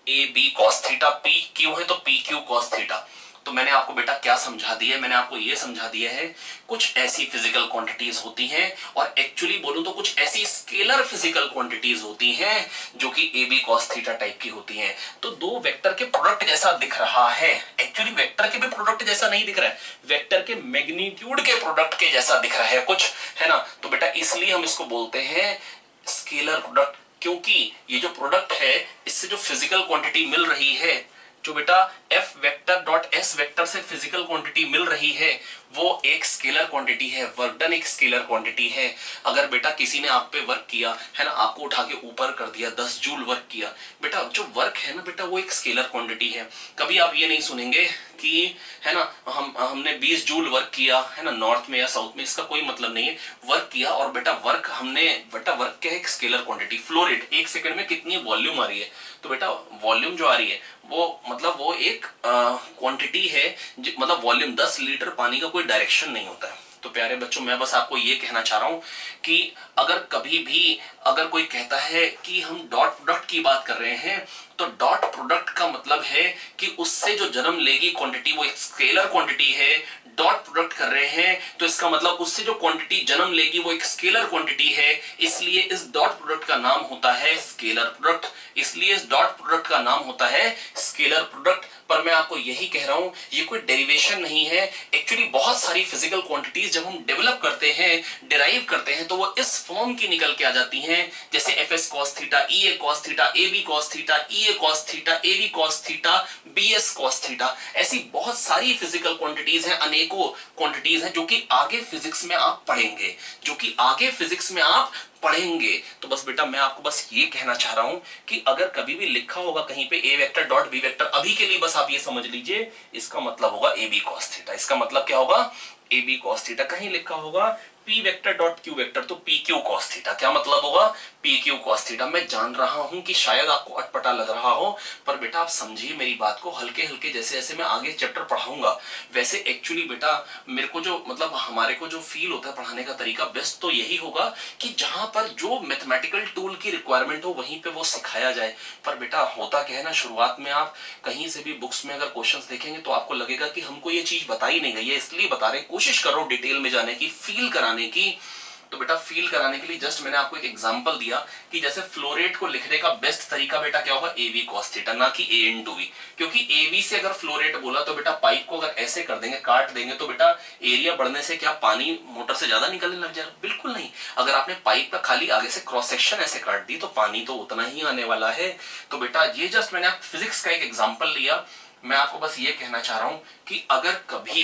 A B cos theta, P Q है तो पी क्यू कॉस थीटा। तो मैंने आपको बेटा क्या समझा दिया है, मैंने आपको ये समझा दिया है कुछ ऐसी फिजिकल क्वांटिटीज होती हैं और एक्चुअली बोलूं तो कुछ ऐसी स्केलर फिजिकल क्वांटिटीज होती हैं जो कि A B cos theta type की होती हैं। तो दो वेक्टर के प्रोडक्ट जैसा दिख रहा है, एक्चुअली वेक्टर के भी प्रोडक्ट जैसा नहीं दिख रहा है, वेक्टर के मैग्नीट्यूड के प्रोडक्ट के जैसा दिख रहा है कुछ, है ना। तो बेटा इसलिए हम इसको बोलते हैं स्केलर प्रोडक्ट, क्योंकि ये जो प्रोडक्ट है इससे जो फिजिकल क्वांटिटी मिल रही है, जो बेटा F vector dot S vector से फिजिकल क्वांटिटी मिल रही है वो एक स्केलर क्वांटिटी है, वर्क डन एक स्केलर क्वांटिटी है। अगर बेटा किसी ने आप पे वर्क किया है ना, आपको उठा के ऊपर कर दिया, 10 जूल वर्क किया, बेटा जो वर्क है ना बेटा वो एक स्केलर क्वांटिटी है। कभी आप ये नहीं सुनेंगे कि है ना हमने 20 जूल वर्क किया है ना नॉर्थ में या साउथ में, इसका कोई मतलब नहीं है। वर्क किया और बेटा वर्क हमने बेटा वर्क क्या है, एक scalar quantity. Flow rate 1 second में कितनी वॉल्यूम आ रही है, तो बेटा वॉल्यूम जो आ रही है वो मतलब वो एक क्वांटिटी है, मतलब वॉल्यूम 10 लीटर पानी का कोई डायरेक्शन नहीं होता है। तो प्यारे बच्चों मैं बस आपको ये कहना चाह रहा हूं कि अगर कभी भी अगर कोई कहता है कि हम डॉट प्रोडक्ट की बात कर रहे हैं, तो डॉट प्रोडक्ट का मतलब है कि उससे जो जन्म लेगी क्वांटिटी वो एक स्केलर क्वांटिटी है। डॉट प्रोडक्ट कर रहे हैं तो इसका मतलब उससे जो क्वांटिटी जन्म लेगी वो एक स्केलर क्वांटिटी है, इसलिए इस डॉट प्रोडक्ट का नाम होता है स्केलर प्रोडक्ट, इसलिए इस डॉट प्रोडक्ट का नाम होता है स्केलर प्रोडक्ट। पर मैं आपको यही कह रहा हूं ये कोई डेरिवेशन नहीं है, एक्चुअली बहुत सारी फिजिकल क्वांटिटीज जब हम डेवलप करते हैं, डिराइव करते हैं, तो वो इस फॉर्म की निकल के आ जाती हैं, जैसे F S cos theta, E A cos theta, A B cos theta, E A cos theta, A B cos theta, B S cos theta. ऐसी बहुत सारी फिजिकल क्वांटिटीज हैं, अनेकों क्वांटिटीज हैं जो कि आगे फिजिक्स में आप पढ़ेंगे, जो कि आगे फिजिक्स में आप पढ़ेंगे। तो बस बेटा मैं आपको बस ये कहना चाह रहा हूं कि अगर कभी भी लिखा होगा कहीं पे A vector dot B vector, अभी के लिए बस आप ये समझ लीजिए इसका मतलब होगा ए बी कॉस थीटा। इसका मतलब क्या होगा, ए बी कॉस थीटा। कहीं लिखा होगा P vector dot Q vector तो पी क्यू कॉस थीटा, क्या मतलब होगा, पी क्यू कॉस थीटा। मैं जान रहा हूं कि शायद आपको अटपटा लग रहा हो, पर बेटा आप समझिए मेरी बात को, हल्के हल्के जैसे जैसे मैं आगे चैप्टर पढ़ाऊंगा वैसे एक्चुअली बेटा मेरे को जो मतलब हमारे को जो फील होता है पढ़ाने का तरीका बेस्ट तो यही होगा कि जहां पर जो मैथमेटिकल टूल की रिक्वायरमेंट हो वहीं पे वो सिखाया जाए। पर बेटा होता क्या है ना, शुरुआत में आप कहीं से भी बुक्स में अगर क्वेश्चंस देखेंगे तो आपको लगेगा कि हमको ये चीज बताई नहीं गई है, इसलिए बता रहे, कोशिश करो डिटेल में जाने की, फील कराने की। तो बेटा फील कराने के लिए जस्ट मैंने आपको एक एग्जांपल दिया कि जैसे फ्लो रेट को लिखने का बेस्ट तरीका बेटा क्या होगा, ए बी कॉस थीटा, ना कि ए इनटू वी। क्योंकि ए बी से अगर फ्लो रेट बोला तो बेटा पाइप को अगर ऐसे कर देंगे, काट देंगे, तो बेटा एरिया बढ़ने से क्या पानी मोटर से ज्यादा निकलने लग जाएगा, बिल्कुल नहीं। अगर आपने पाइप का खाली आगे से क्रॉस सेक्शन ऐसे काट दी तो पानी तो उतना ही आने वाला है। तो बेटा ये जस्ट मैंने फिजिक्स का एक एग्जाम्पल लिया। मैं आपको बस ये कहना चाह रहा हूं कि अगर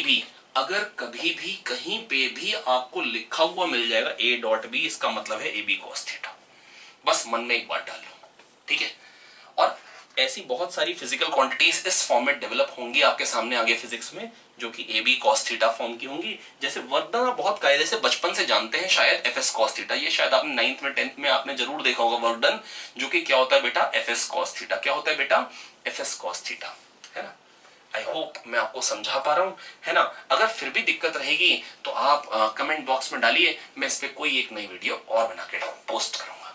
कभी भी कहीं पे भी आपको लिखा हुआ मिल जाएगा a डॉट बी, इसका मतलब है ए बी कॉस थीटा, बस मन में एक बात डाल लो, ठीक है। और ऐसी बहुत सारी फिजिकल क्वांटिटीज इस फॉर्म में डेवलप होंगी आपके सामने आगे फिजिक्स में, जो कि A B cos theta form की होंगी। जैसे वर्क डन आप बहुत कायदे से बचपन से जानते हैं शायद, एफ एस कॉस थीटा, ये शायद आपने 9th में 10th में आपने जरूर देखा होगा वर्क डन, जो कि क्या होता है बेटा, एफ एस कॉस थीटा। क्या होता है बेटा, एफ एस कॉस थीटा, है ना। आई होप मैं आपको समझा पा रहा हूं, है ना। अगर फिर भी दिक्कत रहेगी तो आप कमेंट बॉक्स में डालिए, मैं इस पे कोई एक नई वीडियो और बना के पोस्ट करूंगा।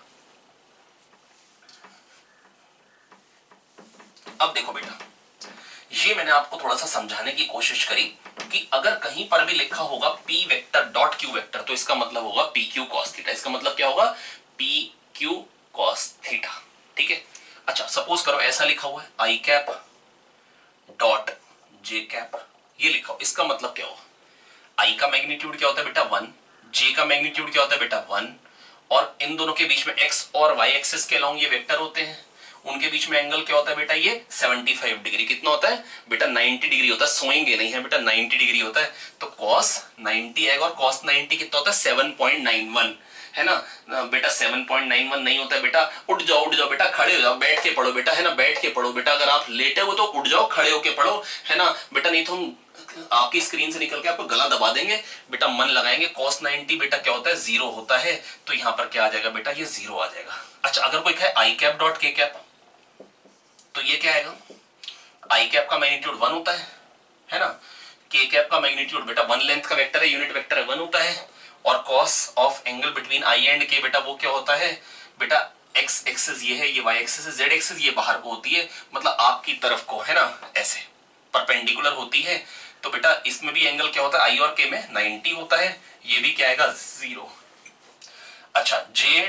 अब देखो बेटा, ये मैंने आपको थोड़ा सा समझाने की कोशिश करी कि अगर कहीं पर भी लिखा होगा P vector dot Q vector तो इसका मतलब होगा पी क्यू कॉस थीटा। इसका मतलब क्या होगा, पी क्यू कॉस थीटा, ठीक है। अच्छा सपोज करो ऐसा लिखा हुआ है I cap dot J cap, ये लिखा हो, इसका मतलब क्या होगा, आई का मैग्नीट्यूड क्या होता है बेटा 1, जे का मैग्नीट्यूड क्या होता है बेटा 1, और इन दोनों के बीच में एक्स और वाई एक्सिस के अलोंग ये वेक्टर होते हैं, उनके बीच में एंगल क्या होता है बेटा, ये 75 डिग्री। कितना होता है बेटा, 90 डिग्री होता है, सोएंगे नहीं है बेटा, 90 डिग्री होता है। तो cos 90 आएगा, और cos 90 कितना होता है 7.91, है ना बेटा। 7.91 नहीं होता है बेटा, उठ जाओ बेटा, खड़े हो जाओ, बैठ के पढ़ो बेटा, है ना, बैठ के पढ़ो बेटा। अगर आप लेटे हो तो उठ जाओ, खड़े होके पढ़ो, है ना बेटा, नहीं तो हम आपकी स्क्रीन से निकल के आपको गला दबा देंगे बेटा, मन लगाएंगे। cos 90 बेटा क्या होता है, 0 होता है, तो यहां पर क्या आ जाएगा बेटा, ये 0 आ जाएगा। अच्छा अगर कोई कहे I cap dot K cap, तो ये क्या आएगा, आई कैप का मैग्नीट्यूड 1 होता है ना, के कैप का मैग्नीट्यूड बेटा 1 लेंथ का वेक्टर है, यूनिट वेक्टर है, 1 होता है, और cos of angle between I and K बेटा वो क्या होता है बेटा, एक्स एक्सिस ये है, ये वाई एक्सिस है, जेड एक्सिस ये बाहर को होती है, मतलब आपकी तरफ को, है ना, ऐसे परपेंडिकुलर होती है। तो बेटा इसमें भी एंगल क्या होता है, आई और के में 90 होता है, ये भी क्या आएगा 0। अच्छा J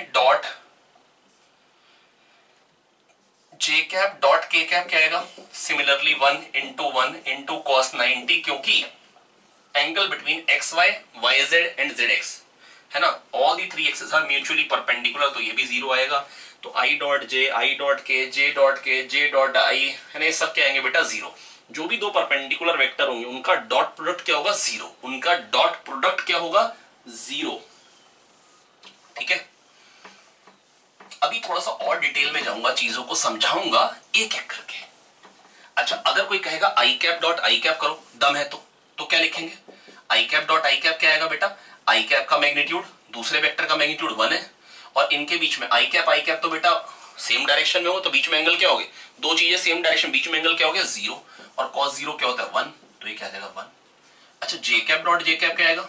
cap dot K cap क्या आएगा, सिमिलरली 1 इंटू कॉस 90, क्योंकि angle between X Y, Y Z and Z X, है ना, all the three axes are mutually perpendicular, तो ये भी 0 आएगा। तो I dot J, I dot के, जे डॉट आई, है ना, ये सब क्या आएंगे बेटा 0। जो भी दो परपेंडिकुलर वेक्टर होंगे उनका डॉट प्रोडक्ट क्या होगा 0, उनका डॉट प्रोडक्ट क्या होगा 0। ठीक है, अभी थोड़ा सा और डिटेल में जाऊंगा, चीजों को समझाऊंगा एक एक करके। अच्छा अगर कोई कहेगा I cap dot I cap करो, दम है तो क्या लिखेंगे, I cap dot I cap क्या आएगा बेटा, आई कैप का मैग्नीट्यूड दूसरे वेक्टर का मैग्नीट्यूड 1 है, और इनके बीच में आई कैप तो बेटा सेम डायरेक्शन में हो, तो बीच में एंगल क्या हो गए, दो चीजें सेम डायरेक्शन, बीच में एंगल क्या हो गया 0, और cos 0 क्या होता है 1, तो ये क्या आ जाएगा 1। अच्छा J cap dot J cap क्या आएगा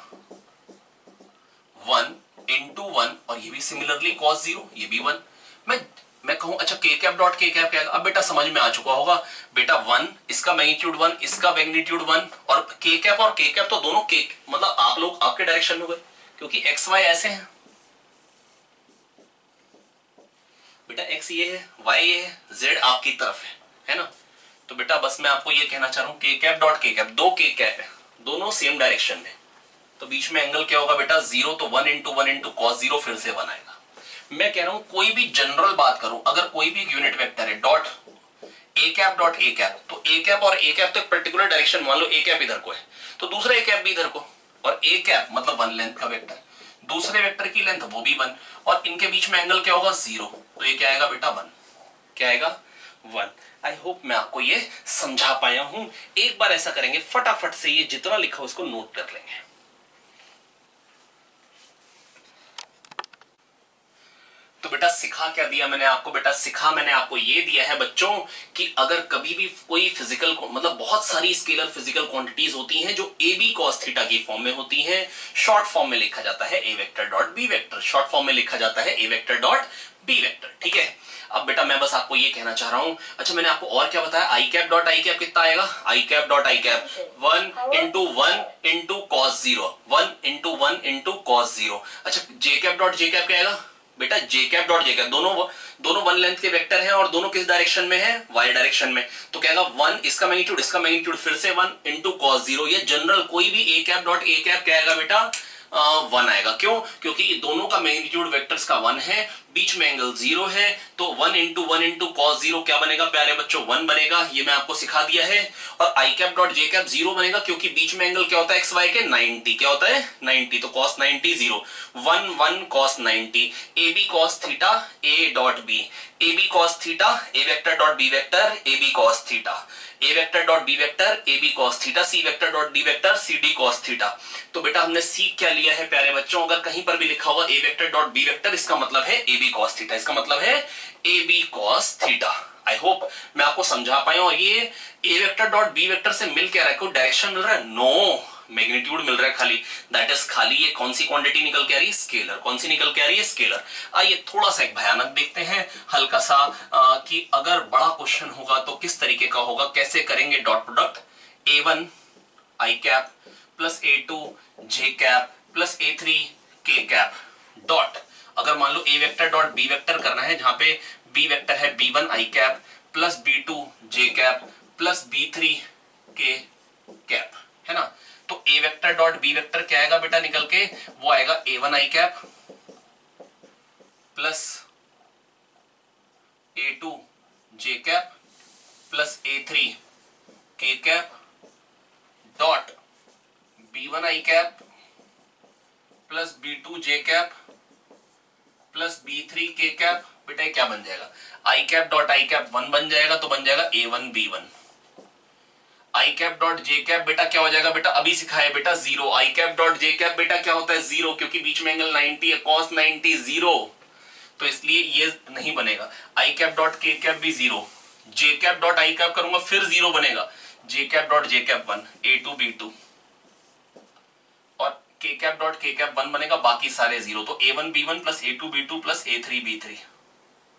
1 इंटू 1, और ये भी सिमिलरली cos 0, ये भी 1। मैं कहूं अच्छा के कैप डॉट के कैप क्या आएगा, अब बेटा समझ में आ चुका होगा बेटा 1, इसका मैग्नीट्यूड 1, इसका मैग्नीट्यूड 1, और के कैप तो दोनों के, मतलब आप लोग आपके डायरेक्शन में हो गए, क्योंकि एक्स वाई ऐसे हैं बेटा, एक्स ये है, वाई ये है, जेड आपकी तरफ है ना। तो बेटा बस मैं आपको ये कहना चाह रहा हूं के कैप डॉट के कैप, दो के कैप है, दोनों सेम डायरेक्शन में, तो बीच में एंगल क्या होगा बेटा 0, तो 1 इंटू कॉस 0 फिर से 1 आएगा। मैं कह रहा हूं कोई भी जनरल बात करूं, अगर कोई भी यूनिट वेक्टर है dot A cap dot A cap, तो ए कैप और ए कैप तो एक पर्टिकुलर डायरेक्शन, मान लो ए कैप इधर को है तो दूसरा ए कैप भी इधर को, और ए कैप मतलब 1 लेंथ का वेक्टर, दूसरे वेक्टर की लेंथ वो भी 1, और इनके बीच में एंगल क्या होगा 0, तो ये क्या आएगा बेटा 1, क्या आएगा 1। आई होप मैं आपको ये समझा पाया हूं। एक बार ऐसा करेंगे फटाफट से, ये जितना लिखा हो इसको नोट कर लेंगे। तो बेटा सिखा क्या दिया मैंने आपको, बेटा सिखा मैंने आपको ये दिया है बच्चों कि अगर कभी भी कोई फिजिकल, मतलब बहुत सारी स्केलर फिजिकल क्वांटिटीज होती हैं जो ए बी कॉस थीटा की फॉर्म में होती हैं, शॉर्ट फॉर्म में लिखा जाता है ए vector dot B vector, short form में लिखा जाता है ए वेक्टर डॉट बी वेक्टर। ठीक है, अब बेटा मैं बस आपको ये कहना चाह रहा हूं, अच्छा मैंने आपको और क्या बताया, I cap dot I cap कितना आएगा, I cap dot I cap 1 into cos 0, 1 into cos 0। अच्छा J cap dot J cap क्या आएगा बेटा, J cap dot J cap, दोनों 1 लेंथ के वेक्टर हैं, और दोनों किस डायरेक्शन में है, वाई डायरेक्शन में, तो क्या आएगा 1, इसका मैग्नीट्यूड फिर से 1 इंटू कॉस 0। ये जनरल कोई भी A cap dot A cap क्या आएगा बेटा 1 आएगा, क्यों, क्योंकि दोनों का मैग्नीट्यूड वेक्टर्स का 1 है, बीच में एंगल 0 है, तो 1 इंटू कॉस 0 क्या बनेगा प्यारे बच्चों 1 बनेगा, ये मैं आपको सिखा दिया है। और I cap dot J cap 0 बनेगा, क्योंकि बीच में एंगल क्या होता है एक्स वाई के 90, क्या होता है 90, तो cos 90 0, 1 cos 90, A B cos theta A dot B, A B cos theta A vector dot B vector A B cos theta, A vector dot B vector A B cos theta, C vector dot D vector C D cos theta. तो बेटा हमने सीख क्या लिया है प्यारे बच्चों, अगर कहीं पर भी लिखा होगा ए वेक्टर डॉट बी वेक्टर, इसका मतलब है ए बी कॉस थीटा, इसका मतलब है A B cos theta. I hope मैं आपको समझा पाया। और ये ए वेक्टर डॉट बी वेक्टर से मिल क्या रहा है, कोई डायरेक्शन मिल रहा है, नो, मैग्नीट्यूड मिल रहा है खाली, दैट इज खाली ये कौन सी क्वांटिटी निकल के आ रही है, स्केलर। कौन सी निकल के आ रही है, स्केलर। आइए थोड़ा सा एक भयानक देखते हैं हल्का सा, कि अगर बड़ा क्वेश्चन होगा तो किस तरीके का होगा, कैसे करेंगे dot product A1 I cap plus A2 J cap plus A3 K cap dot, अगर मान लो A vector dot B vector करना है, जहां पे बी वेक्टर है B1 I cap plus B2 J cap plus B3 K cap, है ना। तो A vector dot B vector क्या आएगा बेटा निकल के, वो आएगा A1 I cap plus A2 J cap plus A3 K cap dot B1 I cap plus B2 J cap plus B3 K cap. बेटा क्या बन जाएगा, I cap dot I cap 1 बन जाएगा, तो बन जाएगा A1 B1। I cap dot J cap बेटा क्या हो जाएगा, बेटा अभी सिखाया बेटा 0। I cap dot J cap बेटा क्या होता है 0, क्योंकि बीच में एंगल 90 है, cos 90 0, तो इसलिए ये नहीं बनेगा। I cap dot K cap भी 0, J cap dot I cap करूंगा फिर 0 बनेगा, J cap dot J cap 1 A2 B2, और के कैप डॉट के कैप 1 बनेगा, बाकी सारे 0, तो A1 B1 plus A2 B2 plus A3 B3।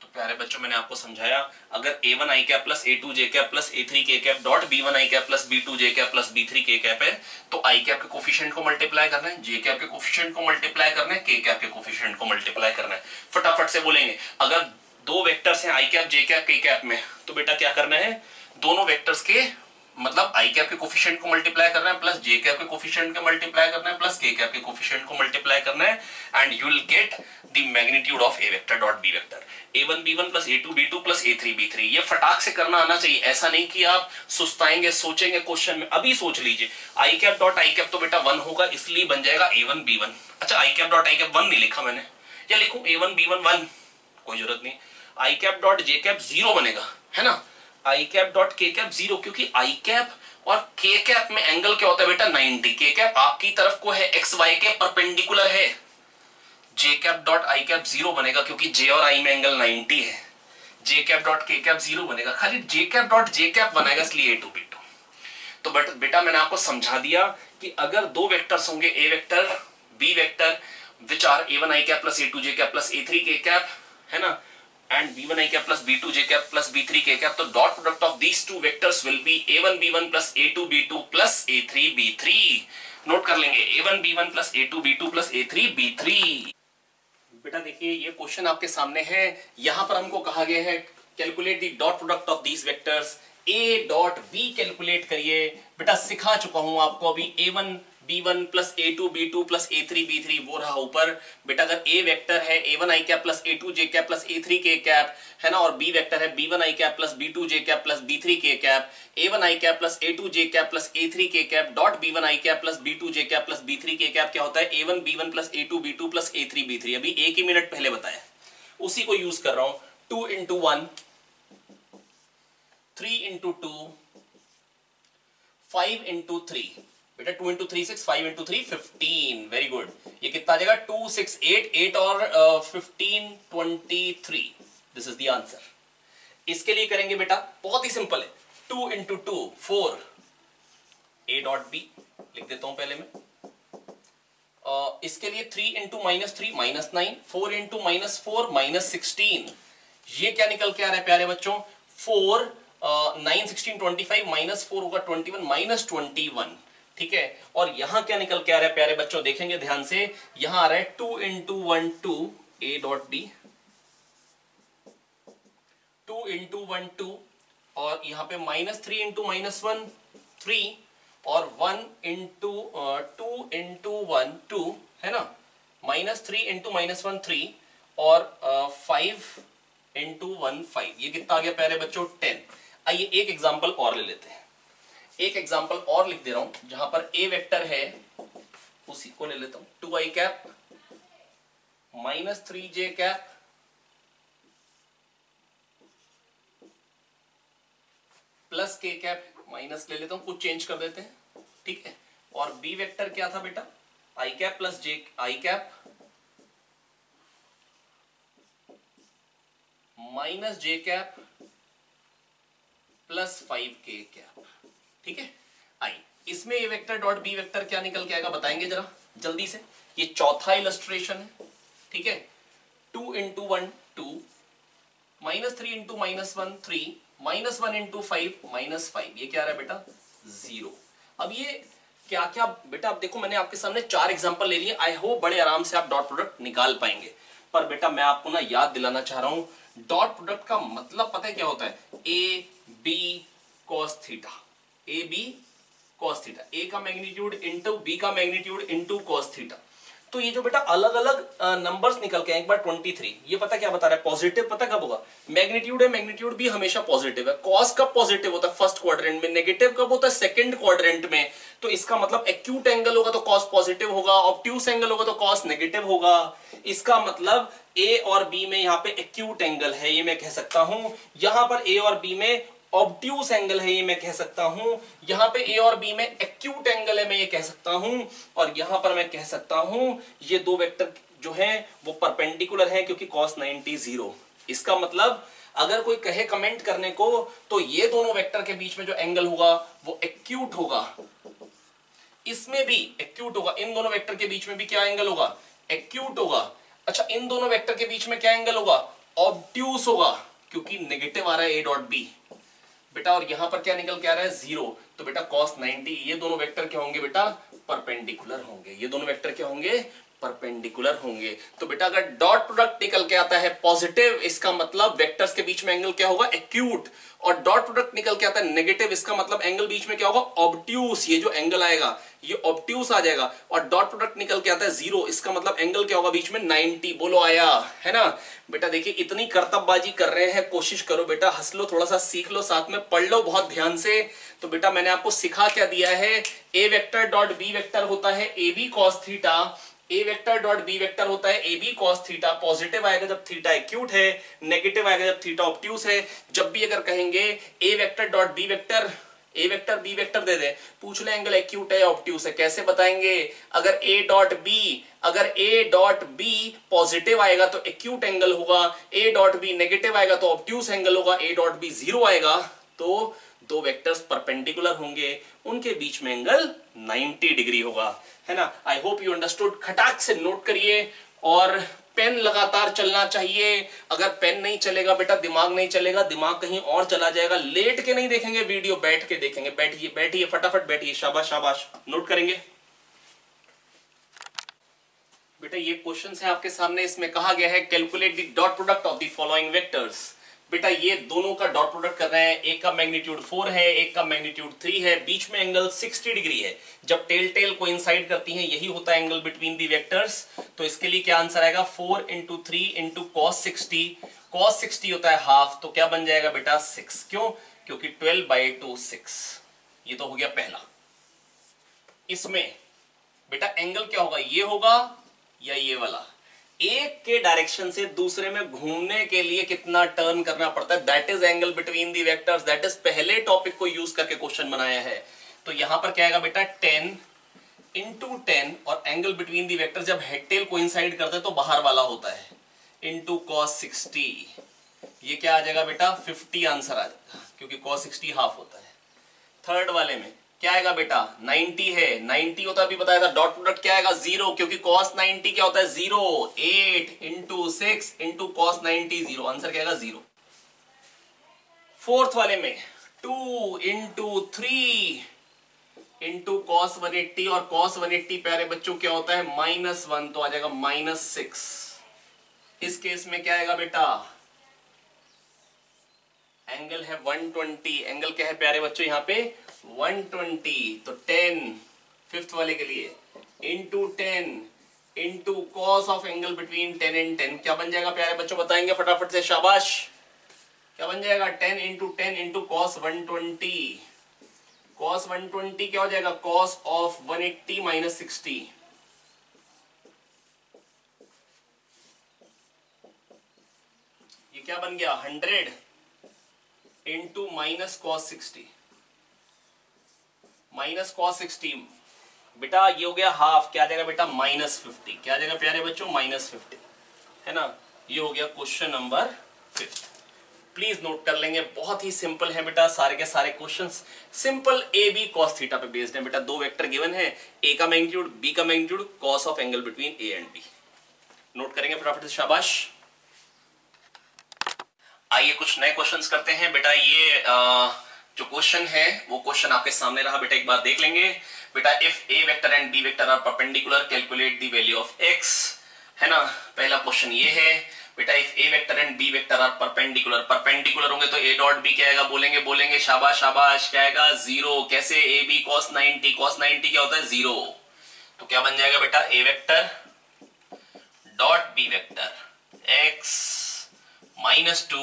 प्यारे बच्चों मैंने आपको समझाया, अगर a1 i cap plus a2 j cap plus a3 k cap dot b1 i cap plus b2 j cap plus b3 k cap है तो i cap के coefficient को मल्टीप्लाई करना है, j कैप के कोफिशिएंट को मल्टीप्लाई करना है, k कैप के कोफिशिएंट को मल्टीप्लाई करना है। फटाफट से बोलेंगे, अगर दो वेक्टर्स हैं i cap j cap k cap में तो बेटा क्या करना है, दोनों वेक्टर्स के मतलब i कैप के कोफिशिएंट को मल्टीप्लाई करना है प्लस j कैप के कोफिशिएंट को मल्टीप्लाई करना है प्लस k कैप के कोफिशिएंट को मल्टीप्लाई करना है and you will get the magnitude of a vector dot b vector. a1 b1 plus a2 b2 plus a3 b3। ये फटाक से करना आना चाहिए, ऐसा नहीं कि आप सुस्ताएंगे सोचेंगे क्वेश्चन में। अभी सोच लीजिए i cap dot i cap तो बेटा 1 होगा इसलिए बन जाएगा a1 b1। अच्छा i cap dot i cap 1 नहीं लिखा मैंने, या लिखूं a1 b1 1, कोई जरूरत नहीं। i cap dot j cap 0 बनेगा, है ना। i cap dot k cap 0, क्योंकि i कैप और k कैप में एंगल क्या होता है बेटा 90। k कैप आपकी तरफ को है, x y के परपेंडिकुलर है। j cap dot i cap 0 बनेगा क्योंकि j और i में एंगल 90 है। j cap dot k cap 0 बनेगा, खाली j cap dot j cap बनेगा इसलिए a2 b2। तो बेटा मैंने आपको समझा दिया कि अगर दो वेक्टर्स होंगे a vector b vector which are a1 i cap plus a2 j cap plus a3 k cap, है ना, and b1 i cap plus b2 j cap plus b3 k cap, तो dot product of these two vectors will be a1 b1 plus a2 b2 plus a3 b3। Note कर लेंगे a1 b1 plus a2 b2 plus a3 b3। बेटा देखिए ये question आपके सामने है, यहां पर हमको कहा गया है calculate the dot product of these vectors a dot b calculate करिए। बेटा सिखा चुका हूं आपको अभी a1 b1 plus a2 b2 plus a3 b3 वो रहा ऊपर। बेटा अगर a वेक्टर है a1 i cap plus a2 j cap plus a3 k cap, है ना, और b वेक्टर है b1 i cap plus b2 j cap plus b3 k cap, a1 i cap plus a2 j cap plus a3 k cap dot b1 i cap plus b2 j cap plus b3 k cap क्या होता है a1 b1 plus a2 b2 plus a3 b3। अभी एक ही minute पहले बताया, उसी को use कर रहा हूं। 2 into 1, 3 into 2, 5 into 3। बेटा 2 into 3 6, 5 into 3 15। Very good. ये कितना आ जाएगा 2 6 8, 8 और 15 23। This is the answer. इसके लिए करेंगे बेटा बहुत ही सिंपल है, 2 into 2 4, a डॉट b लिख देता हूं पहले मैं। इसके लिए 3 into -3 -9, 4 into -4 -16। ये क्या निकल के आ रहा है प्यारे बच्चों, 4 9 16 25 -4 होगा 21 -21। ठीक है, और यहां क्या निकल के आ रहा है प्यारे बच्चों, देखेंगे ध्यान से, यहां आ रहा है 2 into 1 2 a dot b, 2 into 1 2, और यहां पे -3 into -1 3, और 1 into 2 into 1 2, है ना, -3 into -1 3, और 5 into 1 5। ये कितना आ गया प्यारे बच्चों 10। आइए एक एग्जांपल और ले लेते हैं, एक एग्जांपल और लिख दे रहा हूं जहां पर a वेक्टर है, उसी को ले लेता हूं। 2 i cap -3 j cap plus k cap, minus ले लेता हूं, कुछ चेंज कर देते हैं, ठीक है। और b वेक्टर क्या था बेटा, i cap plus j i cap minus j cap plus 5k cap. ठीक है, आई इसमें ये वेक्टर डॉट बी वेक्टर क्या निकल के आएगा बताएंगे जरा जल्दी से। ये चौथा इलस्ट्रेशन है, ठीक है। 2 into 1 2, -3 into -1 3, -1 into 5 -5। ये क्या आ रहा है बेटा 0। अब ये क्या क्या बेटा, अब देखो मैंने आपके सामने 4 एग्जांपल ले लिए, आई होप बड़े आराम से आप डॉट प्रोडक्ट निकाल पाएंगे। पर बेटा मैं आपको ना याद दिलाना चाह रहा हूं, डॉट प्रोडक्ट का मतलब पता है क्या होता है, ए B cos theta, A B cos theta, ए का मैग्नीट्यूड इंटू बी का मैग्नीट्यूड इंटू cos थीटा। तो ये जो बेटा अलग अलग नंबर्स निकल के एक बार 23, ये पता क्या बता रहा है, पॉजिटिव पता कब होगा, मैग्नीट्यूड है, मैग्नीट्यूड भी हमेशा पॉजिटिव है। कॉस कब पॉजिटिव होता है, फर्स्ट क्वाड्रेंट में, नेगेटिव कब होता है, सेकंड क्वाड्रेंट में। तो इसका मतलब एक्यूट एंगल होगा तो कॉस पॉजिटिव होगा, ऑब्ट्यूस एंगल होगा तो कॉस नेगेटिव होगा। इसका मतलब ए और बी में यहाँ पे एक्यूट एंगल है, ये मैं कह सकता हूं। यहां पर ए और बी में ऑब्ट्यूस एंगल है, ये मैं कह सकता हूं। यहां पे ए और बी में एक्यूट एंगल है, मैं ये कह सकता हूं। और यहां पर मैं कह सकता हूं ये दो वेक्टर जो हैं वो परपेंडिकुलर हैं क्योंकि cos 90 0। इसका मतलब अगर कोई कहे कमेंट करने को तो ये दोनों वेक्टर के बीच में जो एंगल होगा वो एक्यूट होगा, इसमें भी एक्यूट होगा, इन दोनों वेक्टर के बीच में भी क्या एंगल होगा, एक्यूट होगा। अच्छा इन दोनों वेक्टर के बीच में क्या एंगल होगा, ऑब्ट्यूस होगा क्योंकि नेगेटिव आ रहा है ए डॉट बी बेटा, और यहां पर क्या निकल के आ रहा है 0, तो बेटा cos 90 ये दोनों वेक्टर क्या होंगे बेटा, परपेंडिकुलर होंगे, ये दोनों वेक्टर क्या होंगे, परपेंडिकुलर होंगे। तो बेटा अगर डॉट प्रोडक्ट निकल के आता है पॉजिटिव, इसका मतलब वेक्टर्स के बीच में एंगल क्या होगा, एक्यूट, और डॉट प्रोडक्ट निकल के आता है नेगेटिव, इसका मतलब एंगल बीच में क्या होगा, ऑब्ट्यूस, ये जो एंगल आएगा ये ऑब्ट्यूस आ जाएगा, और डॉट प्रोडक्ट निकल के आता है 0, इसका मतलब एंगल क्या होगा बीच में 90। बोलो आया है ना बेटा। देखिए इतनी करतबबाजी कर रहे हैं, कोशिश करो बेटा, हंस लो, थोड़ा सा सीख लो, साथ में पढ़ लो बहुत ध्यान से। तो बेटा मैंने आपको सिखा क्या दिया है, ए वेक्टर डॉट बी वेक्टर होता है A B cos theta, A vector dot B vector होता है A B cos theta. Positive आएगा जब थीटा एक्यूट है, नेगेटिव आएगा जब थीटा ऑब्ट्यूस है। जब भी अगर कहेंगे A vector dot B vector, A vector B vector दे दे, पूछ ले एंगल एक्यूट है या ऑब्ट्यूस है, कैसे बताएंगे, अगर ए डॉट बी पॉजिटिव आएगा तो एक्यूट एंगल होगा, ए डॉट बी नेगेटिव आएगा तो ऑब्ट्यूस एंगल होगा, ए डॉट बी 0 आएगा तो दो वेक्टर्स परपेंडिकुलर होंगे, उनके बीच में एंगल 90 डिग्री होगा, है ना। I hope you understood. खटाक से नोट करिए, और पेन लगातार चलना चाहिए। अगर पेन नहीं चलेगा बेटा दिमाग नहीं चलेगा, दिमाग कहीं और चला जाएगा। लेट के नहीं देखेंगे वीडियो, बैठ के देखेंगे। बैठिए बैठिए फटाफट बैठिए, शाबाश शाबाश, नोट करेंगे बेटा। ये क्वेश्चन है आपके सामने, इसमें कहा गया है calculate the dot product of the following vectors. बेटा ये दोनों का डॉट प्रोडक्ट कर रहे हैं, एक का मैग्नीट्यूड 4 है, एक का मैग्नीट्यूड 3 है, बीच में एंगल 60 डिग्री है। जब टेल कोइंसाइड करती हैं यही होता है एंगल बिटवीन दी वेक्टर्स। तो इसके लिए क्या आंसर आएगा, 4 × 3 × cos 60। cos 60 होता है हाफ, तो क्या बन जाएगा बेटा 6। क्यों, क्योंकि 12/2 6। ये तो हो गया पहला। इसमें बेटा एंगल क्या होगा, ये होगा या ये वाला। एक के डायरेक्शन से दूसरे में घूमने के लिए कितना टर्न करना पड़ता है, that is angle between the vectors. That is पहले टॉपिक को यूज करके क्वेश्चन बनाया है। तो यहां पर क्या आएगा बेटा 10 × 10, और एंगल बिटवीन दी वेक्टर्स जब हेड टेल कोइंसाइड करते हैं तो बाहर वाला होता है, इनटू cos 60। ये क्या आ जाएगा बेटा 50 आंसर आ जाएगा, क्योंकि cos 60 हाफ होता है। थर्ड वाले में क्या आएगा बेटा 90 है, 90 होता है अभी बताया था। डॉट प्रोडक्ट क्या आएगा 0, क्योंकि cos 90 क्या होता है 0। 8 × 6 × cos 90 0, आंसर क्या आएगा 0। फोर्थ वाले में 2 × 3 × cos 180, और cos 180 प्यारे बच्चों क्या होता है -1, तो आ जाएगा -6। इस केस में क्या आएगा बेटा, एंगल है 120, एंगल क्या है प्यारे बच्चों यहाँ पे 120। तो 10 फिफ्थ वाले के लिए × 10 × cos of angle between 10 and 10 क्या बन जाएगा प्यारे बच्चों, बताएंगे फटाफट से, शाबाश। क्या बन जाएगा 10 × 10 × cos 120। cos 120 क्या हो जाएगा, cos ऑफ 180 - 60। ये क्या बन गया 100 × -cos 60। -cos 60 बेटा ये हो गया हाफ, क्या आ जाएगा बेटा -50। क्या आ जाएगा प्यारे बच्चों -50, है ना। ये हो गया क्वेश्चन नंबर 5। प्लीज नोट कर लेंगे, बहुत ही सिंपल है बेटा। सारे के सारे questions simple A B cos theta पे बेस्ड है बेटा। दो वेक्टर गिवन है, ए का मैग्नीट्यूड बी का magnitude, cos of angle between A and B. Note करेंगे फटाफट से, शाबाश। आइए कुछ नए क्वेश्चंस करते हैं बेटा। ये जो क्वेश्चन है वो क्वेश्चन आपके सामने रहा बेटा, एक बार देख लेंगे बेटा। If A vector and B vector are perpendicular calculate the value of X, है ना। पहला क्वेश्चन ये है बेटा, if A vector and B vector are perpendicular, perpendicular होंगे तो ए डॉट बी क्या आएगा, बोलेंगे शाबाश शाबाश, क्या आएगा 0। कैसे, ए बी cos 90, cos 90 क्या होता है 0। तो क्या बन जाएगा बेटा ए vector dot B vector x -2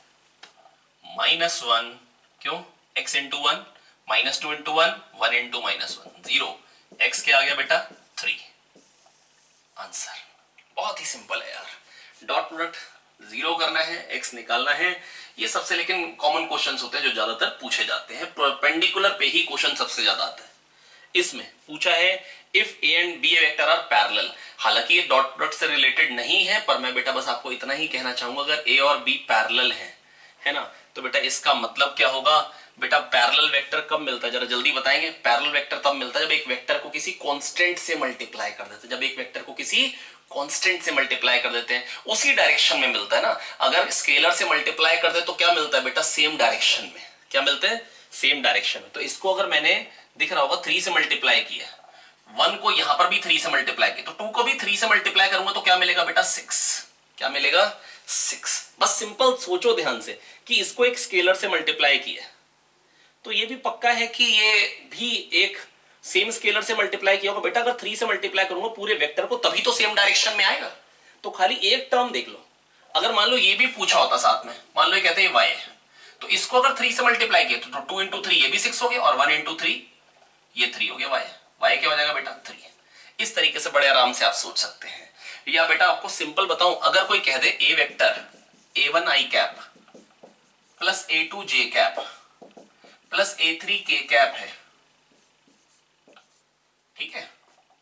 -1, क्यों x × 1 -2 × 1 1 × -1 0। x क्या आ गया बेटा 3। आंसर बहुत ही सिंपल है यार। डॉट प्रोडक्ट 0 करना है, x निकालना है। ये सबसे लेकिन कॉमन क्वेश्चंस होते हैं जो ज्यादातर पूछे जाते हैं। परपेंडिकुलर पे ही क्वेश्चन सबसे ज्यादा आता है। इसमें पूछा है if A and B vector are parallel. हालांकि ये डॉट प्रोडक्ट से रिलेटेड नहीं है, पर मैं बेटा बस आपको इतना ही कहना चाहूंगा, अगर ए और बी पैरेलल हैं, है ना। तो बेटा इसका मतलब क्या होगा बेटा, पैरेलल वेक्टर कब मिलता है, जरा जल्दी बताएंगे। पैरेलल वेक्टर तब मिलता है जब एक वेक्टर को किसी कांस्टेंट से मल्टीप्लाई कर देते हैं, जब एक वेक्टर को किसी कांस्टेंट से मल्टीप्लाई कर देते हैं, उसी डायरेक्शन में मिलता है ना। अगर स्केलर से मल्टीप्लाई कर दे तो क्या मिलता है बेटा, सेम डायरेक्शन में। क्या मिलते हैं, सेम डायरेक्शन में। तो इसको अगर मैंने दिख रहा होगा 3 से मल्टीप्लाई किया, 1 को यहां पर भी 3 से मल्टीप्लाई किया, तो 2 को भी 3 से मल्टीप्लाई करूंगा तो क्या मिलेगा बेटा, 6। क्या मिलेगा, 6। बस सिंपल सोचो ध्यान से कि इसको एक स्केलर से मल्टीप्लाई किया, तो ये भी पक्का है कि ये भी एक सेम स्केलर से मल्टीप्लाई किया होगा। बेटा अगर 3 से मल्टीप्लाई करूंगा पूरे वेक्टर को, तभी तो सेम डायरेक्शन में आएगा। तो खाली एक टर्म देख लो। अगर मान लो ये भी पूछा होता साथ में, मान लो ये कहते हैं y है, तो इसको अगर 3 से मल्टीप्लाई किया तो 2 into 3 ये भी 6 हो गया, और 1 into 3 ये 3 हो गया। y क्या हो जाएगा बेटा, 3। इस तरीके से बड़े आराम से आप सोच सकते हैं। या बेटा आपको सिंपल बताऊं, अगर कोई कह दे a vector a1 i cap plus a2 j cap plus a3 k cap है, ठीक है,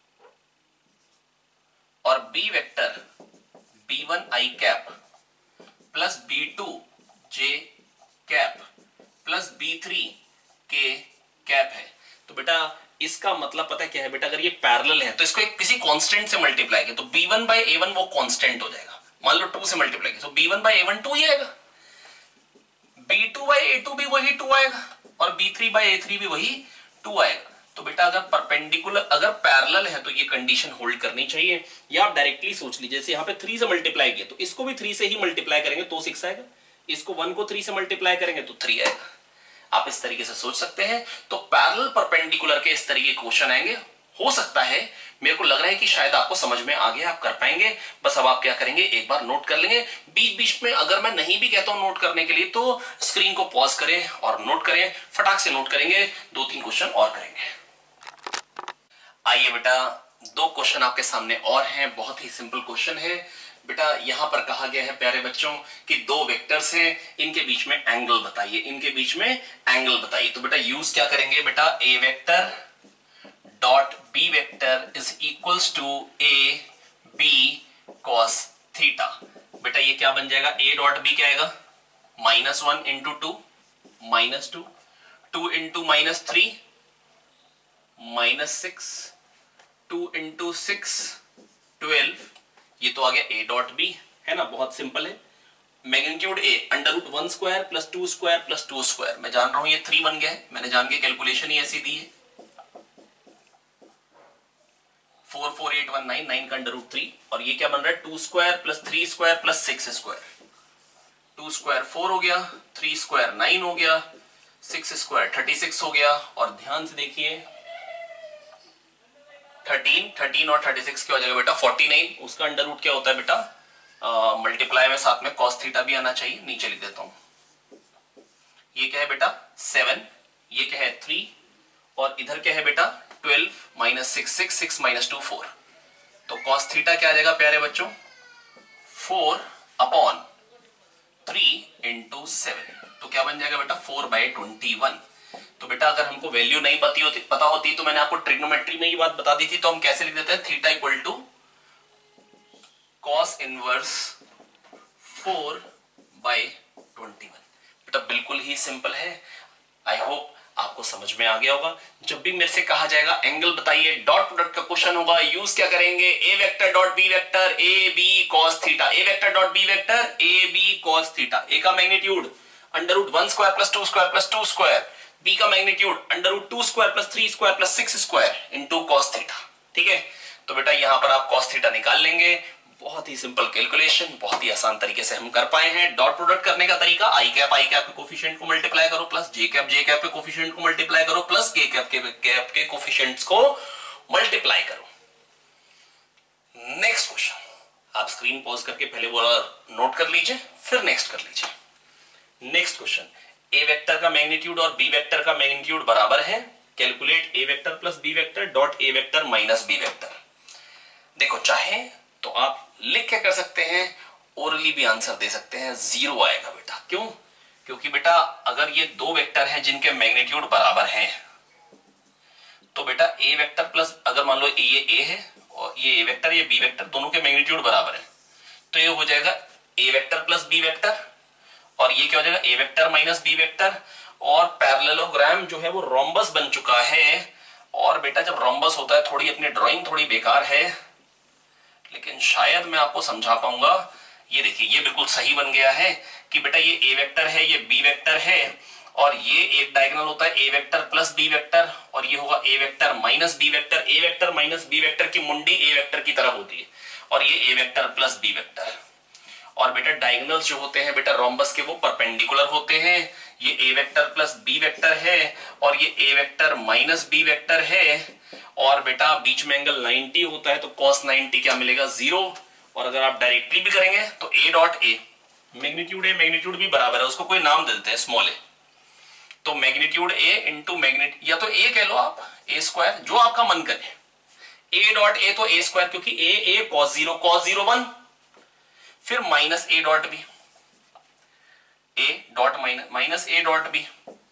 और b vector b1 i cap plus b2 j cap plus b3 k cap है, तो बेटा इसका मतलब पता है क्या है बेटा, अगर ये पैरेलल है तो इसको एक किसी कांस्टेंट से मल्टीप्लाई किया तो b1 by a1 वो कांस्टेंट हो जाएगा। मान लो 2 से मल्टीप्लाई किया तो b1 by a1 2 ही आएगा, b2 by a2 भी वही 2 आएगा, और b3 by a3 भी वही 2 आएगा। तो बेटा अगर परपेंडिकुलर, अगर पैरेलल है तो ये कंडीशन होल्ड करनी चाहिए। या आप डायरेक्टली सोच लीजिए, जैसे यहाँ पे 3 से मल्टीप्लाई किया तो इसको भी 3 से ही मल्टीप्लाई करेंगे तो 6 आएगा, इसको 1 को 3 से मल्टीप्लाई करेंगे तो 3 आएगा। आप इस तरीके से सोच सकते हैं। तो पैरेलल परपेंडिकुलर के इस तरीके के क्वेश्चन आएंगे। हो सकता है, मेरे को लग रहा है कि शायद आपको समझ में आ गया, आप कर पाएंगे। बस अब आप क्या करेंगे, एक बार नोट कर लेंगे। बीच बीच में अगर मैं नहीं भी कहता हूं नोट करने के लिए तो स्क्रीन को पॉज करें और नोट करें, फटाक से नोट करेंगे। 2-3 क्वेश्चन और करेंगे। आइए बेटा, 2 क्वेश्चन आपके सामने और हैं। बहुत ही सिंपल क्वेश्चन है बेटा। यहां पर कहा गया है प्यारे बच्चों कि 2 वेक्टर्स हैं, इनके बीच में एंगल बताइए, इनके बीच में एंगल बताइए। तो बेटा यूज क्या करेंगे बेटा, ए vector dot B vector is equals to a B cos theta. बेटा ये क्या बन जाएगा, ए डॉट बी क्या आएगा, -1 into 2 -2, 2 into -3 -6, 2 into 6 12, ये तो आ गया a डॉट बी, है ना। बहुत सिंपल है। Magnitude a √1 square plus 2 square plus 2 square, मैं जान रहा हूं ये 3 बन गया है, मैंने जान के कैलकुलेशन ही ऐसी दी है। 44819, 9 का √3, और ये क्या बन रहा है 2 square plus 3 square plus 6 square. 2 square 4 हो गया, 3 स्क्वायर 9 हो गया, 6 स्क्वायर 36 हो गया। और ध्यान से देखिए 13 और 36 क्या हो जाएगा बेटा 49। उसका अंडर रूट क्या होता है बेटा, मल्टीप्लाई में साथ में कॉस थीटा भी आना चाहिए। नीचे लिख देता हूं, ये क्या है बेटा 7, ये क्या है 3, और इधर क्या है बेटा 12 -6 6 -2 4। तो कॉस थीटा क्या आ जाएगा प्यारे बच्चों, 4/3 × 7। तो क्या बन जाएगा बेटा 4/21। तो बेटा अगर हमको वैल्यू नहीं पता होती तो मैंने आपको ट्रिग्नोमेट्री में ये बात बता दी थी, तो हम कैसे लिख देते हैं, theta equal to cos inverse 4/21। बेटा बिल्कुल ही सिंपल है। आई होप आपको समझ में आ गया होगा। जब भी मेरे से कहा जाएगा एंगल बताइए, डॉट प्रोडक्ट का क्वेश्चन होगा, यूज क्या करेंगे, a vector dot B vector A B cos theta, A vector dot B vector A B cos theta. ए का magnitude √1 square plus 2 square plus 2 square, b का magnitude √2 square plus 3 square plus 6 square into cos theta. ठीक है, तो बेटा यहां पर आप cos theta निकाल लेंगे। बहुत ही सिंपल कैलकुलेशन, बहुत ही आसान तरीके से हम कर पाए हैं। डॉट प्रोडक्ट करने का तरीका, आई कैप के कोफिशिएंट को मल्टीप्लाई करो प्लस जे कैप के कोफिशिएंट को मल्टीप्लाई करो प्लस के कैप के कोफिशिएंट्स को मल्टीप्लाई करो। नेक्स्ट क्वेश्चन, आप स्क्रीन पॉज करके पहले वो नोट कर लीजिए, फिर नेक्स्ट कर लीजिए। नेक्स्ट क्वेश्चन, ए वेक्टर का मैग्नीट्यूड और बी वेक्टर का मैग्नीट्यूड बराबर है। Calculate a vector plus b vector dot A vector minus b vector. देखो चाहे तो आप लिख के कर सकते हैं, ओरली भी आंसर दे सकते हैं, 0 आएगा बेटा। क्यों? क्योंकि बेटा अगर ये 2 वेक्टर हैं जिनके मैग्नीट्यूड बराबर हैं, तो बेटा ए वेक्टर प्लस, अगर मान लो ये ए है और ये ए वेक्टर, ये बी वेक्टर, दोनों के मैग्नीट्यूड बराबर है, तो ये हो जाएगा a vector plus b vector, और ये क्या हो जाएगा a vector minus b vector, और पैरेललोग्राम जो है वो रोम्बस बन चुका है। और बेटा जब रोम्बस होता है, थोड़ी अपनी ड्राइंग थोड़ी बेकार है लेकिन शायद मैं आपको समझा पाऊंगा। ये देखिए ये बिल्कुल सही बन गया है कि बेटा ये ए वेक्टर है, ये बी वेक्टर है, और ये एक डायगोनल होता है ए वेक्टर प्लस बी वेक्टर, और ये होगा ए वेक्टर माइनस बी वेक्टर। ए वेक्टर माइनस बी वेक्टर की मुंडी ए वेक्टर की तरफ होती है, और ये ए वेक्टर प्लस बी वेक्टर। और बेटा डायगोनल्स जो होते हैं बेटा रोम्बस के वो परपेंडिकुलर होते हैं। ये ए वेक्टर प्लस बी वेक्टर है, और ये ए वेक्टर माइनस बी वेक्टर है, और बेटा बीच में एंगल 90 होता है, तो cos 90 क्या मिलेगा 0। और अगर आप डायरेक्टली भी करेंगे तो a dot a, magnitude a magnitude भी बराबर है, उसको कोई नाम देते हैं स्मॉल ए, तो मैग्नीट्यूड ए इंटू मैग्नीट्यूड, या तो ए कह लो आप, ए स्क्वायर, जो आपका मन करे। ए डॉट ए तो ए स्क्वायर, क्योंकि ए cos 0 1, फिर minus a dot B, a dot minus a dot b,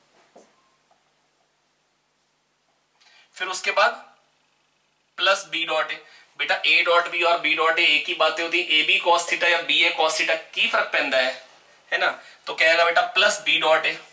फिर उसके बाद प्लस बी डॉट ए। बेटा ए डॉट बी और बी डॉट ए एक ही बातें होती है, ए बी कॉस थीटा या बी ए कॉस थीटा की फर्क पैदा है ना। तो क्या आएगा बेटा प्लस बी डॉट ए,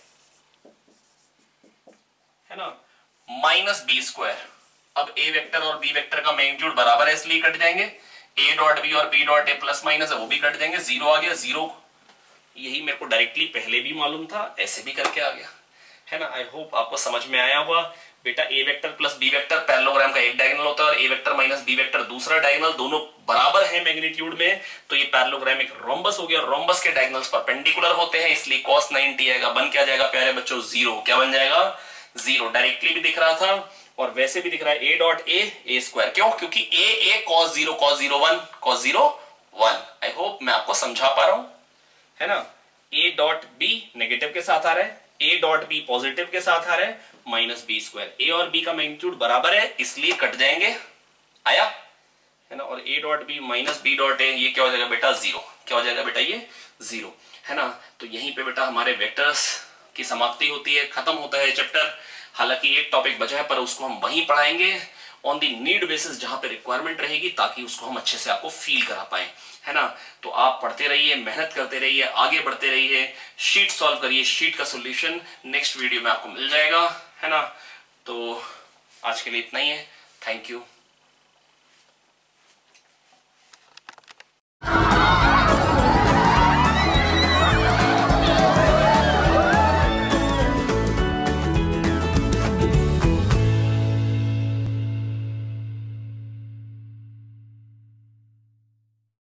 है ना, माइनस बी स्क्वायर। अब ए वेक्टर और बी वेक्टर का मैग्नीट्यूड बराबर है इसलिए कट जाएंगे, ए डॉट बी और b dot a plus minus है वो भी कट जाएंगे, 0 आ गया 0। यही मेरे को डायरेक्टली पहले भी मालूम था, ऐसे भी करके आ गया, है ना। आई होप आपको समझ में आया होगा। बेटा ए vector plus b vector parallelogram का एक डायगोनल होता है, और a vector minus b vector दूसरा डायगोनल, दोनों बराबर है मैग्नीट्यूड में, तो ये पैरेललोग्राम एक रोम्बस हो गया। रोम्बस के डायगोनल्स परपेंडिकुलर होते हैं, इसलिए cos 90 आएगा, बन क्या जाएगा प्यारे बच्चों 0। क्या बन जाएगा 0। डायरेक्टली भी दिख रहा था और वैसे भी दिख रहा है, ए डॉट ए स्क्वायर। क्यों? क्योंकि a cos 0 1 cos 0 1। I hope मैं आपको समझा पा रहा हूं, है ना। ए डॉट बी नेगेटिव के साथ आ रहा है, ए डॉट बी पॉजिटिव के साथ आ रहा है, माइनस बी स्क्वायर। ए और बी का मैग्नीट्यूड बराबर है इसलिए कट जाएंगे, आया, है ना। और a dot b minus b dot a, ये क्या हो जाएगा बेटा 0। क्या हो जाएगा बेटा ये 0, है ना। तो यहीं पे बेटा हमारे वेक्टर्स की समाप्ति होती है, खत्म होता है चैप्टर। हालांकि एक टॉपिक बचा है पर उसको हम वहीं पढ़ाएंगे ऑन दी नीड बेसिस, जहां पे रिक्वायरमेंट रहेगी, ताकि उसको हम अच्छे से आपको फील करा पाए, है ना। तो आप पढ़ते रहिए, मेहनत करते रहिए, आगे बढ़ते रहिए, शीट सॉल्व करिए। शीट का सॉल्यूशन नेक्स्ट वीडियो में आपको मिल जाएगा, है ना। तो आज के लिए इतना ही है। Thank you.